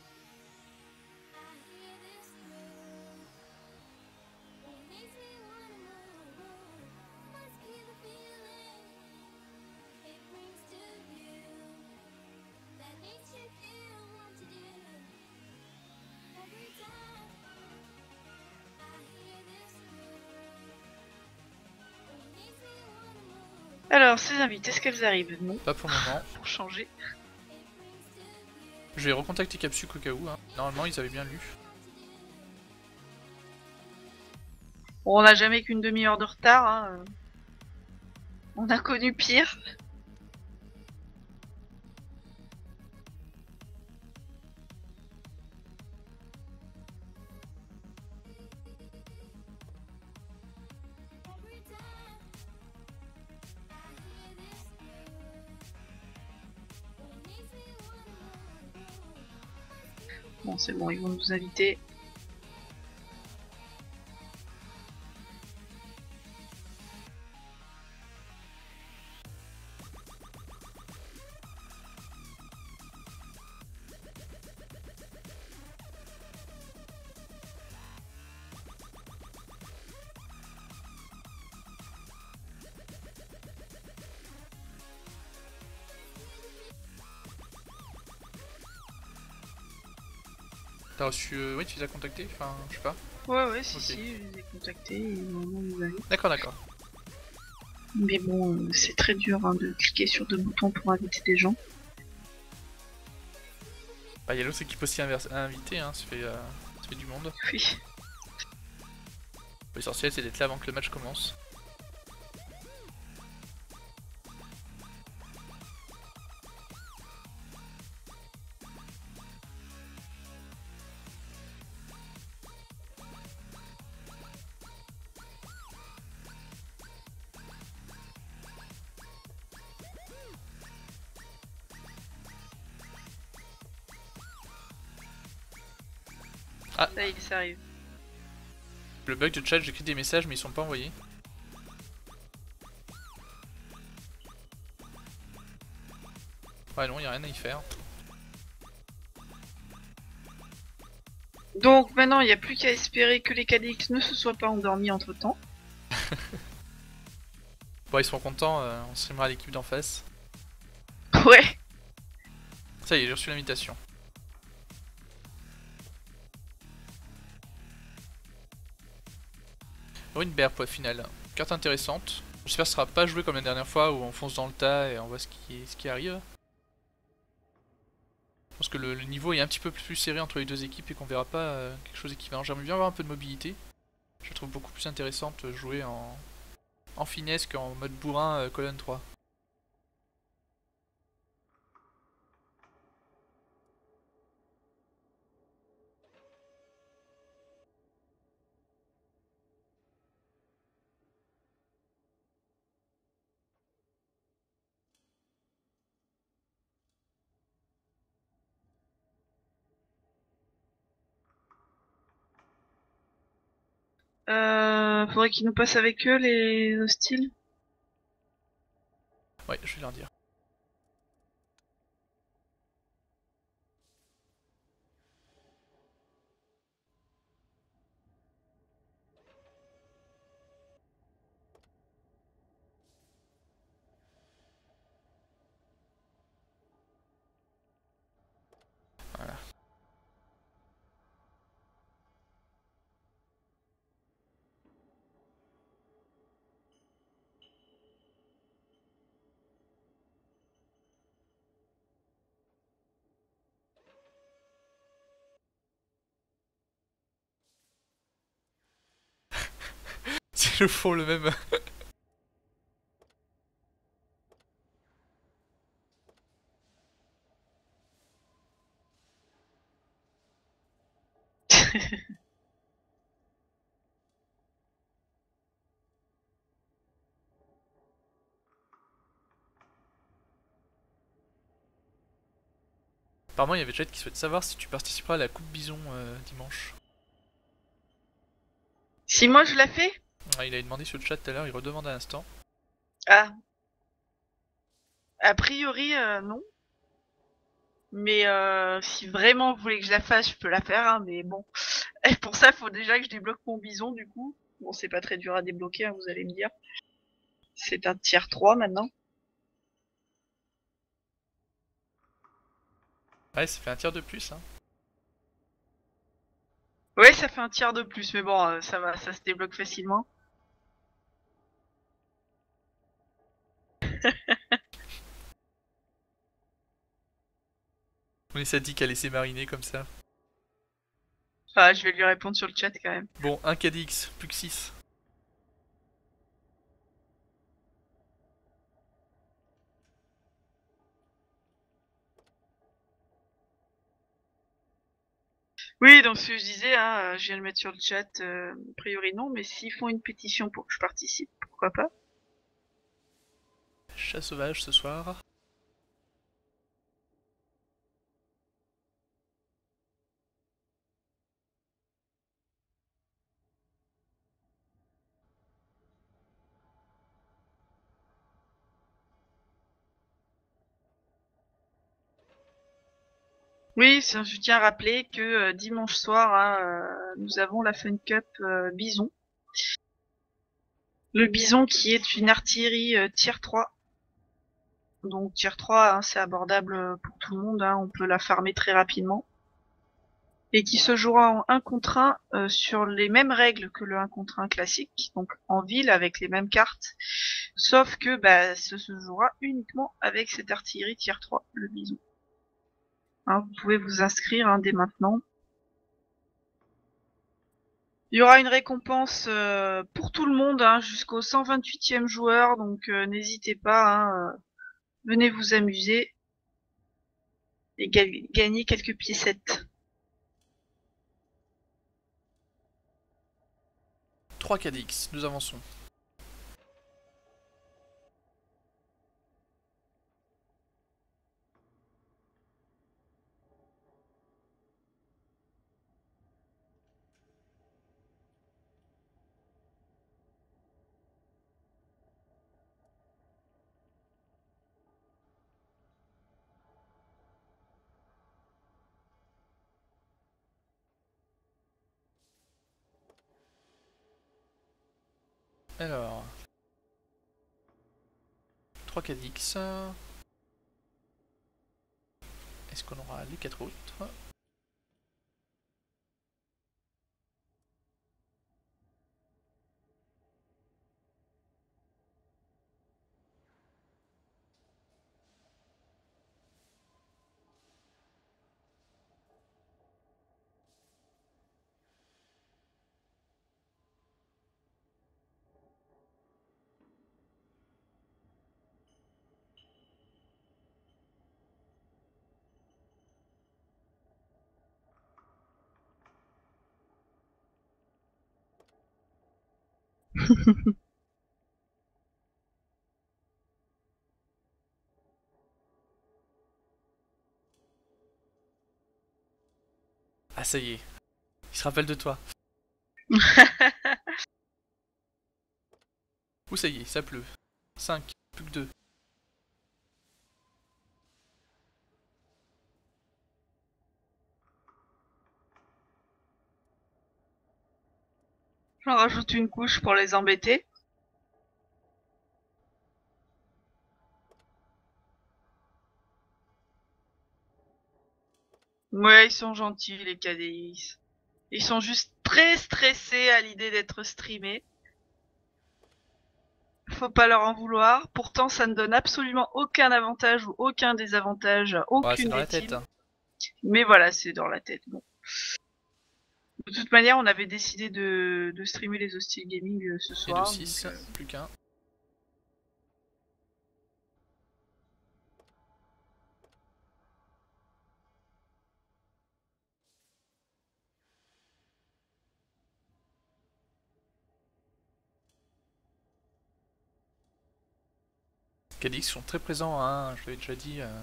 Alors, ces invités, est-ce qu'elles arrivent? Non, Pas pour le moment. pour changer. Je vais recontacter Capsuc au cas où. Hein. Normalement, ils avaient bien lu. Bon, on n'a jamais qu'une demi-heure de retard. Hein. On a connu pire. Bon, c'est bon, ils vont nous inviter. T'as reçu... Euh... Oui, tu les as contactés? Enfin, je sais pas. Ouais, ouais, si, Ok. si, je les ai contactés. Ils vont nous inviter. D'accord, d'accord. Mais bon, euh, c'est très dur hein, de cliquer sur deux boutons pour inviter des gens. Bah, il y a l'autre équipe aussi inverse... invitée, hein. Ça fait, euh... ça fait du monde. Oui. L'essentiel, c'est d'être là avant que le match commence. Ah. Là, il s'arrive. Le bug de chat, j'écris des messages mais ils sont pas envoyés. Ouais non, y a rien à y faire. Donc maintenant, il n'y a plus qu'à espérer que les Cadix ne se soient pas endormis entre temps. Bon, ils sont contents, euh, on streamera l'équipe d'en face. Ouais. Ça y est, j'ai reçu l'invitation. Ruinberg pour la finale. Carte intéressante. J'espère que ce sera pas joué comme la dernière fois où on fonce dans le tas et on voit ce qui, ce qui arrive. Je pense que le, le niveau est un petit peu plus serré entre les deux équipes et qu'on verra pas euh, quelque chose d'équivalent. J'aimerais bien avoir un peu de mobilité. Je la trouve beaucoup plus intéressante jouer en, en finesse qu'en mode bourrin euh, colonne trois. Euh, faudrait qu'ils nous passent avec eux les hostiles. Ouais, je vais leur dire. Voilà. C'est le fond le même. Apparemment, il y avait Jet qui souhaite savoir si tu participeras à la Coupe Bison euh, dimanche. Si moi je la fais? Ouais, il avait demandé sur le chat tout à l'heure, il redemande à l'instant. Ah. A priori, euh, non. Mais euh, si vraiment vous voulez que je la fasse, je peux la faire, hein, mais bon. Et pour ça, il faut déjà que je débloque mon bison, du coup. Bon, c'est pas très dur à débloquer, hein, vous allez me dire. C'est un tier trois maintenant. Ouais, ça fait un tir de plus. Hein. Ouais, ça fait un tiers de plus, mais bon, euh, ça va, ça se débloque facilement. On ça dit qu'à laisser mariner comme ça. Enfin, je vais lui répondre sur le chat quand même. Bon, un K D X, plus que six. Oui, donc ce que je disais, hein, euh, je viens de le mettre sur le chat, euh, a priori non, mais s'ils font une pétition pour que je participe, pourquoi pas. Chat sauvage ce soir. Oui, ça, je tiens à rappeler que euh, dimanche soir, hein, euh, nous avons la Fun Cup euh, Bison. Le Bison qui est une artillerie euh, tier trois. Donc tier trois, hein, c'est abordable pour tout le monde, hein, on peut la farmer très rapidement. Et qui se jouera en un contre un euh, sur les mêmes règles que le un contre un classique, donc en ville avec les mêmes cartes. Sauf que bah, ce se jouera uniquement avec cette artillerie tier trois, le Bison. Hein, vous pouvez vous inscrire hein, dès maintenant. Il y aura une récompense euh, pour tout le monde hein, jusqu'au cent vingt-huitième joueur, donc euh, n'hésitez pas, hein, euh, venez vous amuser et ga gagner quelques piécettes. trois K D X, nous avançons. Alors... trois K D X. Est-ce qu'on aura les quatre autres? Ah ça y est, il se rappelle de toi. Ouh ça y est, ça pleut. cinq, plus que deux. J'en rajoute une couche pour les embêter. Ouais, ils sont gentils les K D X. Ils sont juste très stressés à l'idée d'être streamés. Faut pas leur en vouloir. Pourtant, ça ne donne absolument aucun avantage ou aucun désavantage à Ouais, c'est aucune dans la des tête. teams. Hein. Mais voilà, c'est dans la tête. Bon. De toute manière, on avait décidé de, de streamer les Hostile Gaming euh, ce Et de soir. six, donc, euh, plus qu'un. K D X sont très présents, hein, je l'avais déjà dit. Euh...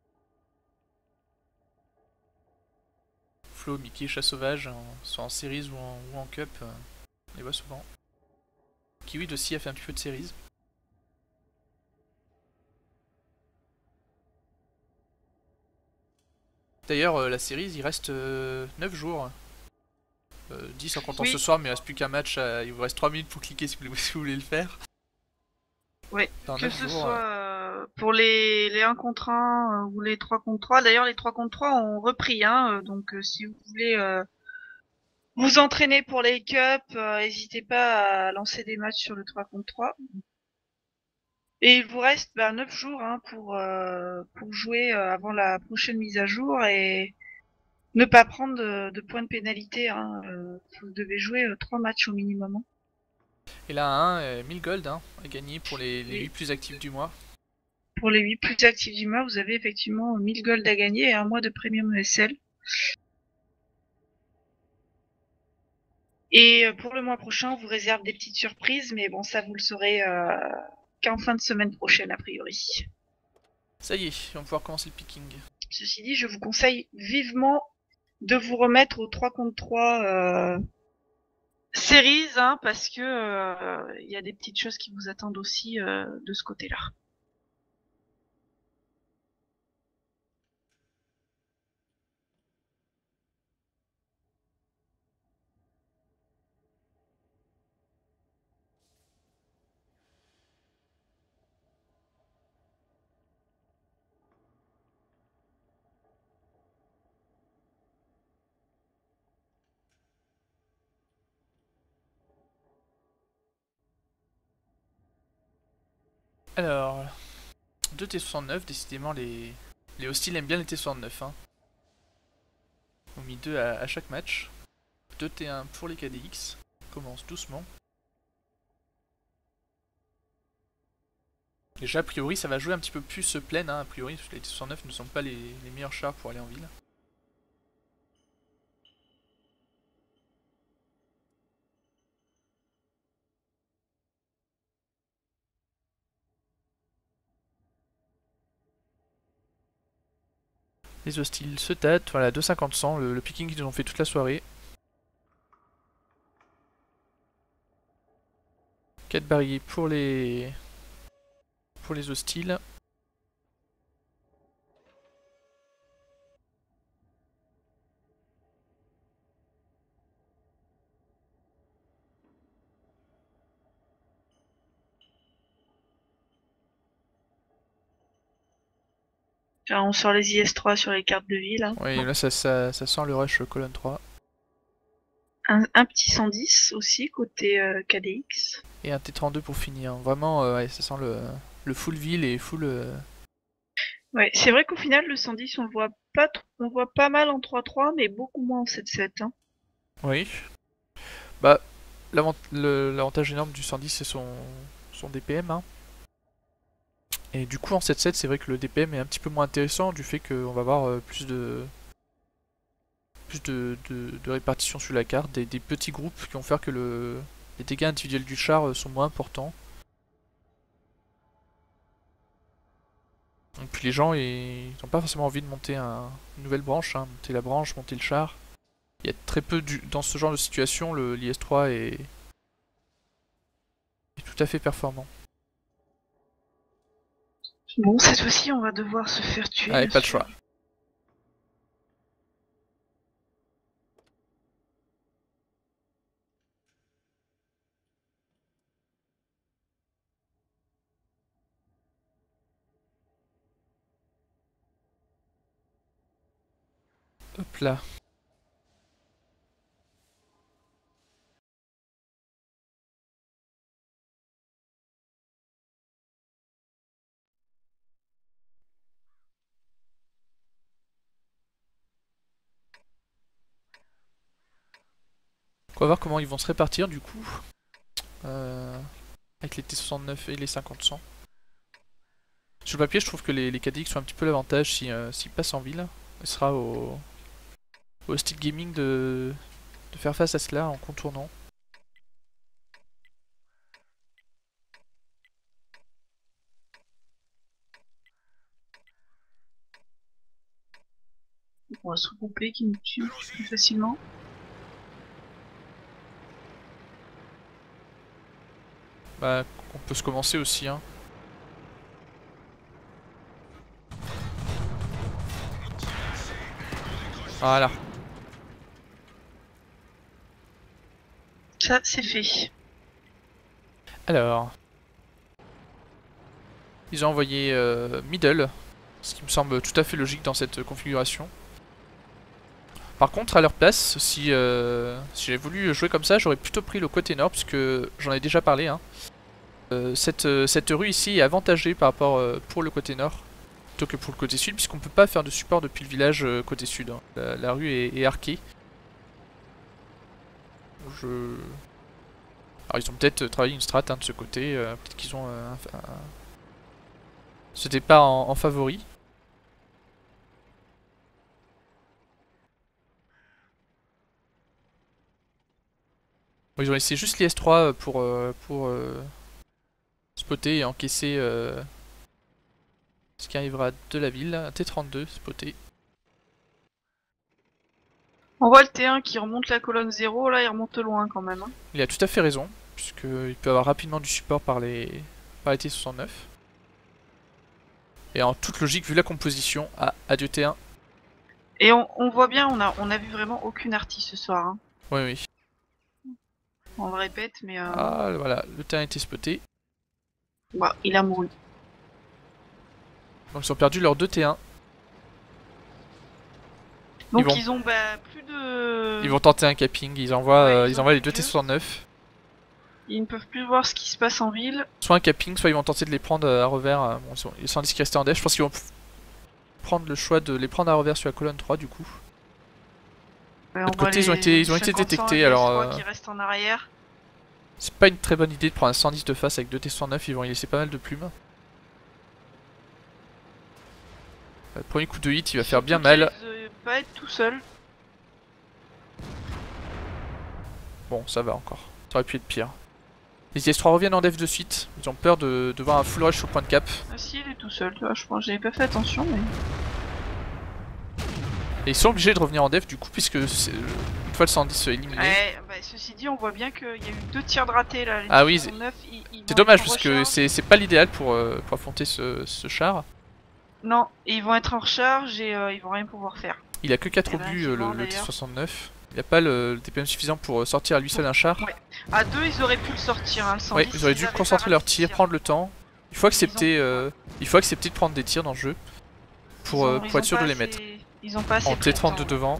Flo, Mickey, Chat Sauvage, en, soit en series ou en, ou en cup, euh, on les voit souvent. Kiwi aussi a fait un petit peu de series. D'ailleurs, euh, la série, il reste euh, neuf jours. Euh, dix en comptant Oui. ce soir, mais il reste plus qu'un match. À... Il vous reste trois minutes pour cliquer si vous voulez, si vous voulez le faire. Ouais, Dans que neuf ce jours, soit euh, euh, pour les, les un contre un euh, ou les trois contre trois. D'ailleurs, les trois contre trois ont repris, hein, euh, donc euh, si vous voulez euh, vous entraîner pour les cups, euh, n'hésitez pas à lancer des matchs sur le trois contre trois. Et il vous reste bah, neuf jours hein, pour, euh, pour jouer euh, avant la prochaine mise à jour et ne pas prendre de, de points de pénalité. Hein, euh, vous devez jouer euh, trois matchs au minimum. Hein. Et là, un, euh, mille gold hein, à gagner pour les, les Oui. huit plus actifs du mois. Pour les huit plus actifs du mois, vous avez effectivement mille gold à gagner et un mois de premium E S L. Et pour le mois prochain, on vous réserve des petites surprises, mais bon, ça vous le saurez euh, qu'en fin de semaine prochaine, a priori. Ça y est, on va pouvoir commencer le picking. Ceci dit, je vous conseille vivement de vous remettre aux trois contre trois euh, séries, hein, parce que il euh, y a des petites choses qui vous attendent aussi euh, de ce côté-là. Alors, deux T soixante-neuf, décidément les, les hostiles aiment bien les T soixante-neuf. Hein. On a mis deux à, à chaque match. deux T un pour les K D X. On commence doucement. Déjà, a priori, ça va jouer un petit peu plus pleine, hein, a priori, parce que les T soixante-neuf ne sont pas les, les meilleurs chars pour aller en ville. Les hostiles se tâtent, voilà, deux cinquante cent, le, le picking qu'ils ont fait toute la soirée. quatre barriers pour les pour les hostiles. Enfin, on sort les I S trois sur les cartes de ville. Hein. Oui, là ça, ça, ça sent le rush colonne trois. Un, un petit cent dix aussi côté euh, K D X. Et un T trente-deux pour finir. Vraiment, euh, ouais, ça sent le, le full ville et full... Euh... Ouais, c'est vrai qu'au final, le cent dix, on le voit pas trop, on le voit pas mal en trois trois, mais beaucoup moins en sept sept. Hein. Oui. Bah, l'avantage énorme du cent dix, c'est son, son D P M. Hein. Et du coup, en sept sept, c'est vrai que le D P M est un petit peu moins intéressant du fait qu'on va avoir euh, plus de... plus de, de, de répartition sur la carte, des, des petits groupes qui vont faire que le, les dégâts individuels du char sont moins importants. Et puis les gens, ils n'ont pas forcément envie de monter un, une nouvelle branche, hein, monter la branche, monter le char. Il y a très peu, du, dans ce genre de situation, l'I S trois est, est tout à fait performant. Bon, cette fois-ci, on va devoir se faire tuer. Ah, et pas le choix. Hop là. On va voir comment ils vont se répartir du coup. Euh, avec les T soixante-neuf et les cinquante cent. Sur le papier, je trouve que les, les K D X ont un petit peu l'avantage s'ils si, euh, si passent en ville. Ce sera au, au style gaming de, de faire face à cela en contournant. On va se regrouper qui nous tue plus facilement. Bah, on peut se commencer aussi, hein. Voilà. Ça, c'est fait. Alors. Ils ont envoyé euh, middle, ce qui me semble tout à fait logique dans cette configuration. Par contre, à leur place, si, euh, si j'avais voulu jouer comme ça, j'aurais plutôt pris le côté nord, puisque j'en ai déjà parlé. Hein. Euh, cette, euh, cette rue ici est avantagée par rapport euh, pour le côté nord, plutôt que pour le côté sud, puisqu'on peut pas faire de support depuis le village euh, côté sud. Hein. La, la rue est, est arquée. Je... Alors ils ont peut-être travaillé une strat hein, de ce côté, euh, peut-être qu'ils ont euh, un, un... ce départ en, en favori. Bon, ils ont laissé juste les S trois pour, euh, pour euh, spotter et encaisser euh, ce qui arrivera de la ville. Un T trente-deux spoté. On voit le T un qui remonte la colonne zéro, là il remonte loin quand même. Hein. Il a tout à fait raison, puisqu'il peut avoir rapidement du support par les, par les T soixante-neuf. Et en toute logique, vu la composition, ah, adieu T un. Et on, on voit bien, on a, on a vu vraiment aucune artie ce soir. Hein. Oui, oui. On le répète, mais... Euh... Ah, voilà, le T un a été spoté. Bah, il a mouru. Donc ils ont perdu leurs deux T un. Donc ils, vont... ils ont bah, plus de... Ils vont tenter un capping, ils envoient, ouais, euh, ils ils envoient les deux plus T soixante-neuf. Ils ne peuvent plus voir ce qui se passe en ville. Soit un capping, soit ils vont tenter de les prendre à revers. Bon, ils sont, ils sont qui restaient en def. Je pense qu'ils vont prendre le choix de les prendre à revers sur la colonne trois du coup. Ouais, de l'autre côté, ils ont été, ils ont été détectés. Alors, euh, qui restent en arrière. C'est pas une très bonne idée de prendre un cent dix de face avec deux T soixante-neuf. Ils vont y laisser pas mal de plumes. Le premier coup de hit, il va faire bien mal. Il risque de pas être tout seul. Bon, ça va encore. Ça aurait pu être pire. Les I S trois reviennent en def de suite. Ils ont peur de, de voir un full rush au point de cap. Ah si, il est tout seul, tu vois, je pense que j'avais pas fait attention, mais... Et ils sont obligés de revenir en def du coup, puisque une fois le cent dix éliminé. Ouais, bah, ceci dit, on voit bien qu'il y a eu deux tirs de ratés là. Les ah oui, c'est dommage parce que c'est pas l'idéal pour, euh, pour affronter ce, ce char. Non, et ils vont être en recharge et euh, ils vont rien pouvoir faire. Il a que quatre obus euh, le, le T soixante-neuf. Il a pas le, le D P M suffisant pour sortir à lui seul un char. Ouais. À deux, ils auraient pu le sortir. Hein, le cent dix, ouais, ils auraient dû concentrer leur tir, prendre le temps. Il faut accepter, euh, il faut accepter de prendre des tirs dans le jeu pour, ont, euh, pour être sûr de les mettre. Ils ont pas assez en T trente-deux devant.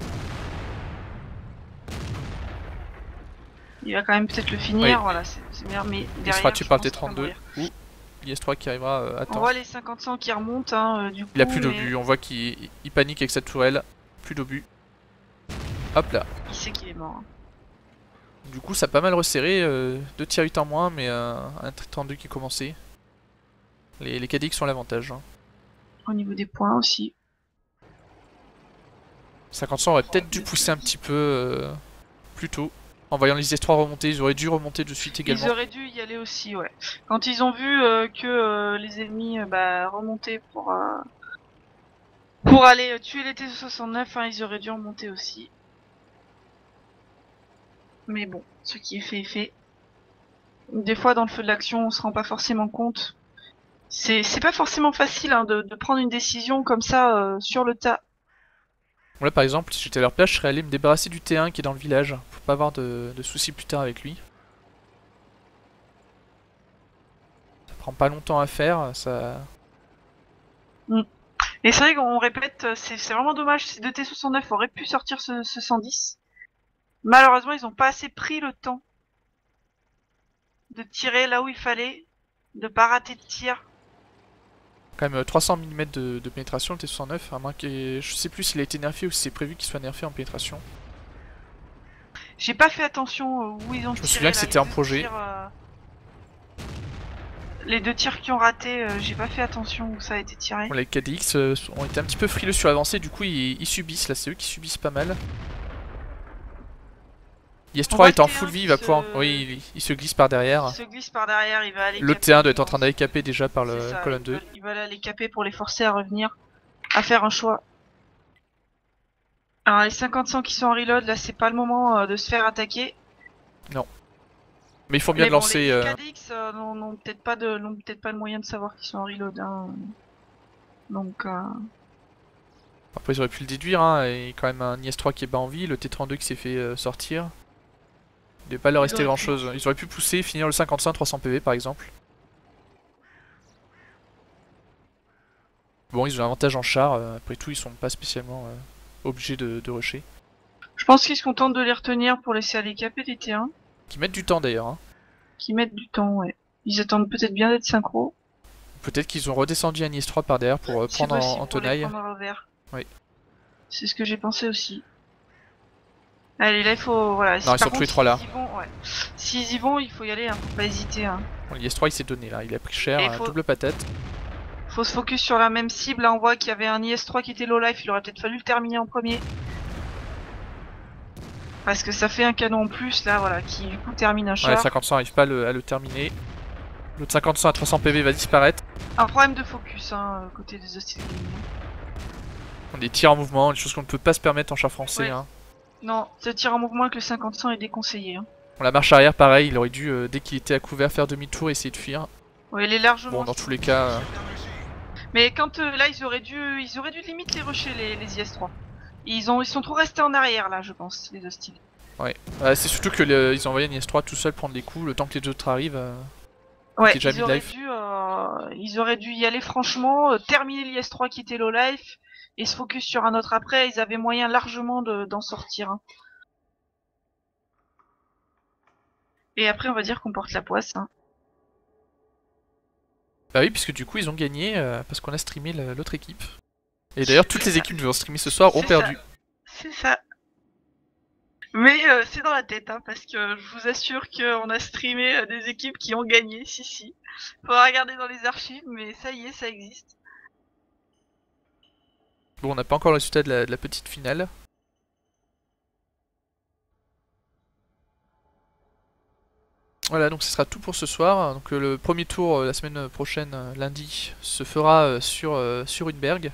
Il va quand même peut-être le finir, oui. Voilà, c'est bien, mais derrière, il sera tué par le T trente-deux ou l'I S trois qui arrivera euh, à temps. On voit les cinquante cents qui remontent, hein, euh, du coup. Il a plus d'obus, mais... on voit qu'il panique avec sa tourelle. Plus d'obus. Hop là. Il sait qu'il est mort. Hein. Du coup, ça a pas mal resserré. Euh, deux tirs huit en moins, mais euh, un T trente-deux qui est commencé. Les, les K D X sont l'avantage. Hein. Au niveau des points aussi. cinquante cents aurait peut-être dû pousser un petit peu euh, plus tôt. En voyant les I S trois remonter, ils auraient dû remonter de suite également. Ils auraient dû y aller aussi, ouais. Quand ils ont vu euh, que euh, les ennemis euh, bah, remontaient pour, euh, pour aller euh, tuer les T soixante-neuf, hein, ils auraient dû remonter aussi. Mais bon, ce qui est fait est fait. Des fois, dans le feu de l'action, on se rend pas forcément compte. C'est pas forcément facile hein, de, de prendre une décision comme ça euh, sur le tas. Bon là par exemple, si j'étais à leur place, je serais allé me débarrasser du T un qui est dans le village, pour pas avoir de, de soucis plus tard avec lui. Ça prend pas longtemps à faire, ça... Mm. Et c'est vrai qu'on répète, c'est vraiment dommage, ces deux T soixante-neuf auraient pu sortir ce, ce cent dix. Malheureusement, ils ont pas assez pris le temps de tirer là où il fallait, de pas rater de tir. Quand même trois cents millimètres de, de pénétration le T soixante-neuf, à moins que je sais plus s'il a été nerfé ou si c'est prévu qu'il soit nerfé en pénétration. J'ai pas fait attention où ils ont tiré. Je me souviens que c'était en projet. Tirs, euh... Les deux tirs qui ont raté, euh, j'ai pas fait attention où ça a été tiré. Bon, les K D X euh, ont été un petit peu frileux sur l'avancée, du coup ils, ils subissent, là c'est eux qui subissent pas mal. I S trois est en full vie, il va pouvoir... Se... Oui, il, il se glisse par derrière. Il se glisse par derrière, il va aller... Le T un doit être en train d'aller caper déjà par le ça, colonne deux. Il va, il va aller caper pour les forcer à revenir, à faire un choix. Alors les cinquante cents qui sont en reload, là c'est pas le moment euh, de se faire attaquer. Non. Mais il faut bien Mais bon, lancer... Les euh... K D X euh, n'ont peut-être pas, peut pas le moyen de savoir qu'ils sont en reload. Hein. Donc... Euh... Après ils auraient pu le déduire, hein, et quand même un I S trois qui est bas en vie, le T trente-deux qui s'est fait euh, sortir. Il devait pas leur Ils rester auraient grand pu. chose. Ils auraient pu pousser, finir le cinquante-cinq trois cents P V par exemple. Bon, ils ont l'avantage en char, euh, après tout ils sont pas spécialement euh, obligés de, de rusher. Je pense qu'ils se contentent de les retenir pour laisser aller caper les T un. Qui mettent du temps d'ailleurs. Hein. Qui mettent du temps, ouais. Ils attendent peut-être bien d'être synchro. Peut-être qu'ils ont redescendu un I S trois par derrière pour euh, C'est prendre en, possible en pour les tenaille. prendre à revers. Oui. C'est ce que j'ai pensé aussi. Allez, là il faut. Voilà. Si, Non, ils par sont tous contre, les trois là. s'ils y vont, ouais. S'ils y vont, il faut y aller, hein. Faut pas hésiter, hein. Bon, l'I S trois il s'est donné là, il a pris cher, Et euh, faut- double patate. Faut se focus sur la même cible. Là, on voit qu'il y avait un I S trois qui était low life. Il aurait peut-être fallu le terminer en premier. Parce que ça fait un canon en plus, là, voilà, qui du coup termine un Ouais, char. cinquante cents arrive pas à le, à le terminer. L'autre cinquante cents à trois cents P V va disparaître. Un problème de focus, hein, côté des hostiles. On des tirs en mouvement, des choses qu'on ne peut pas se permettre en char français. Ouais. Hein. Non, ce tir en mouvement avec le cinquante cent est déconseillé. Hein. Bon, la marche arrière, pareil, il aurait dû, euh, dès qu'il était à couvert, faire demi-tour et essayer de fuir. Ouais, il est largement. Bon, dans tous les cas, euh, Mais quand euh, là, ils auraient dû, ils auraient dû limite les rusher les, les I S trois. Ils ont, ils sont trop restés en arrière là, je pense, les hostiles. ouais. Euh, c'est surtout qu'ils ont envoyé un I S trois tout seul prendre les coups, le temps que les autres arrivent. Euh... Ouais, déjà ils auraient, mid-life. dû, euh, ils auraient dû y aller franchement, euh, terminer l'I S trois qui était low life et se focus sur un autre après. Ils avaient moyen largement de- d'en sortir. Hein. Et après, on va dire qu'on porte la poisse. Hein. Bah oui, puisque du coup, ils ont gagné euh, parce qu'on a streamé la- l'autre équipe. Et d'ailleurs, toutes les équipes qui vont streamer ce soir ont C'est perdu. ça. C'est ça. Mais euh, c'est dans la tête, hein, parce que je vous assure qu'on a streamé euh, des équipes qui ont gagné, si si. Faudra regarder dans les archives, mais ça y est, ça existe. Bon, on n'a pas encore le résultat de la, de la petite finale. Voilà, donc ce sera tout pour ce soir. Donc euh, le premier tour euh, la semaine prochaine, euh, lundi, se fera euh, sur, euh, sur une bergue.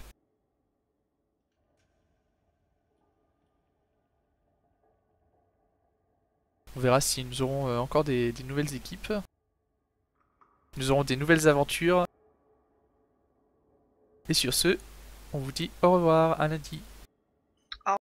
On verra si nous aurons euh, encore des, des nouvelles équipes. Nous aurons des nouvelles aventures. Et sur ce, on vous dit au revoir, à lundi.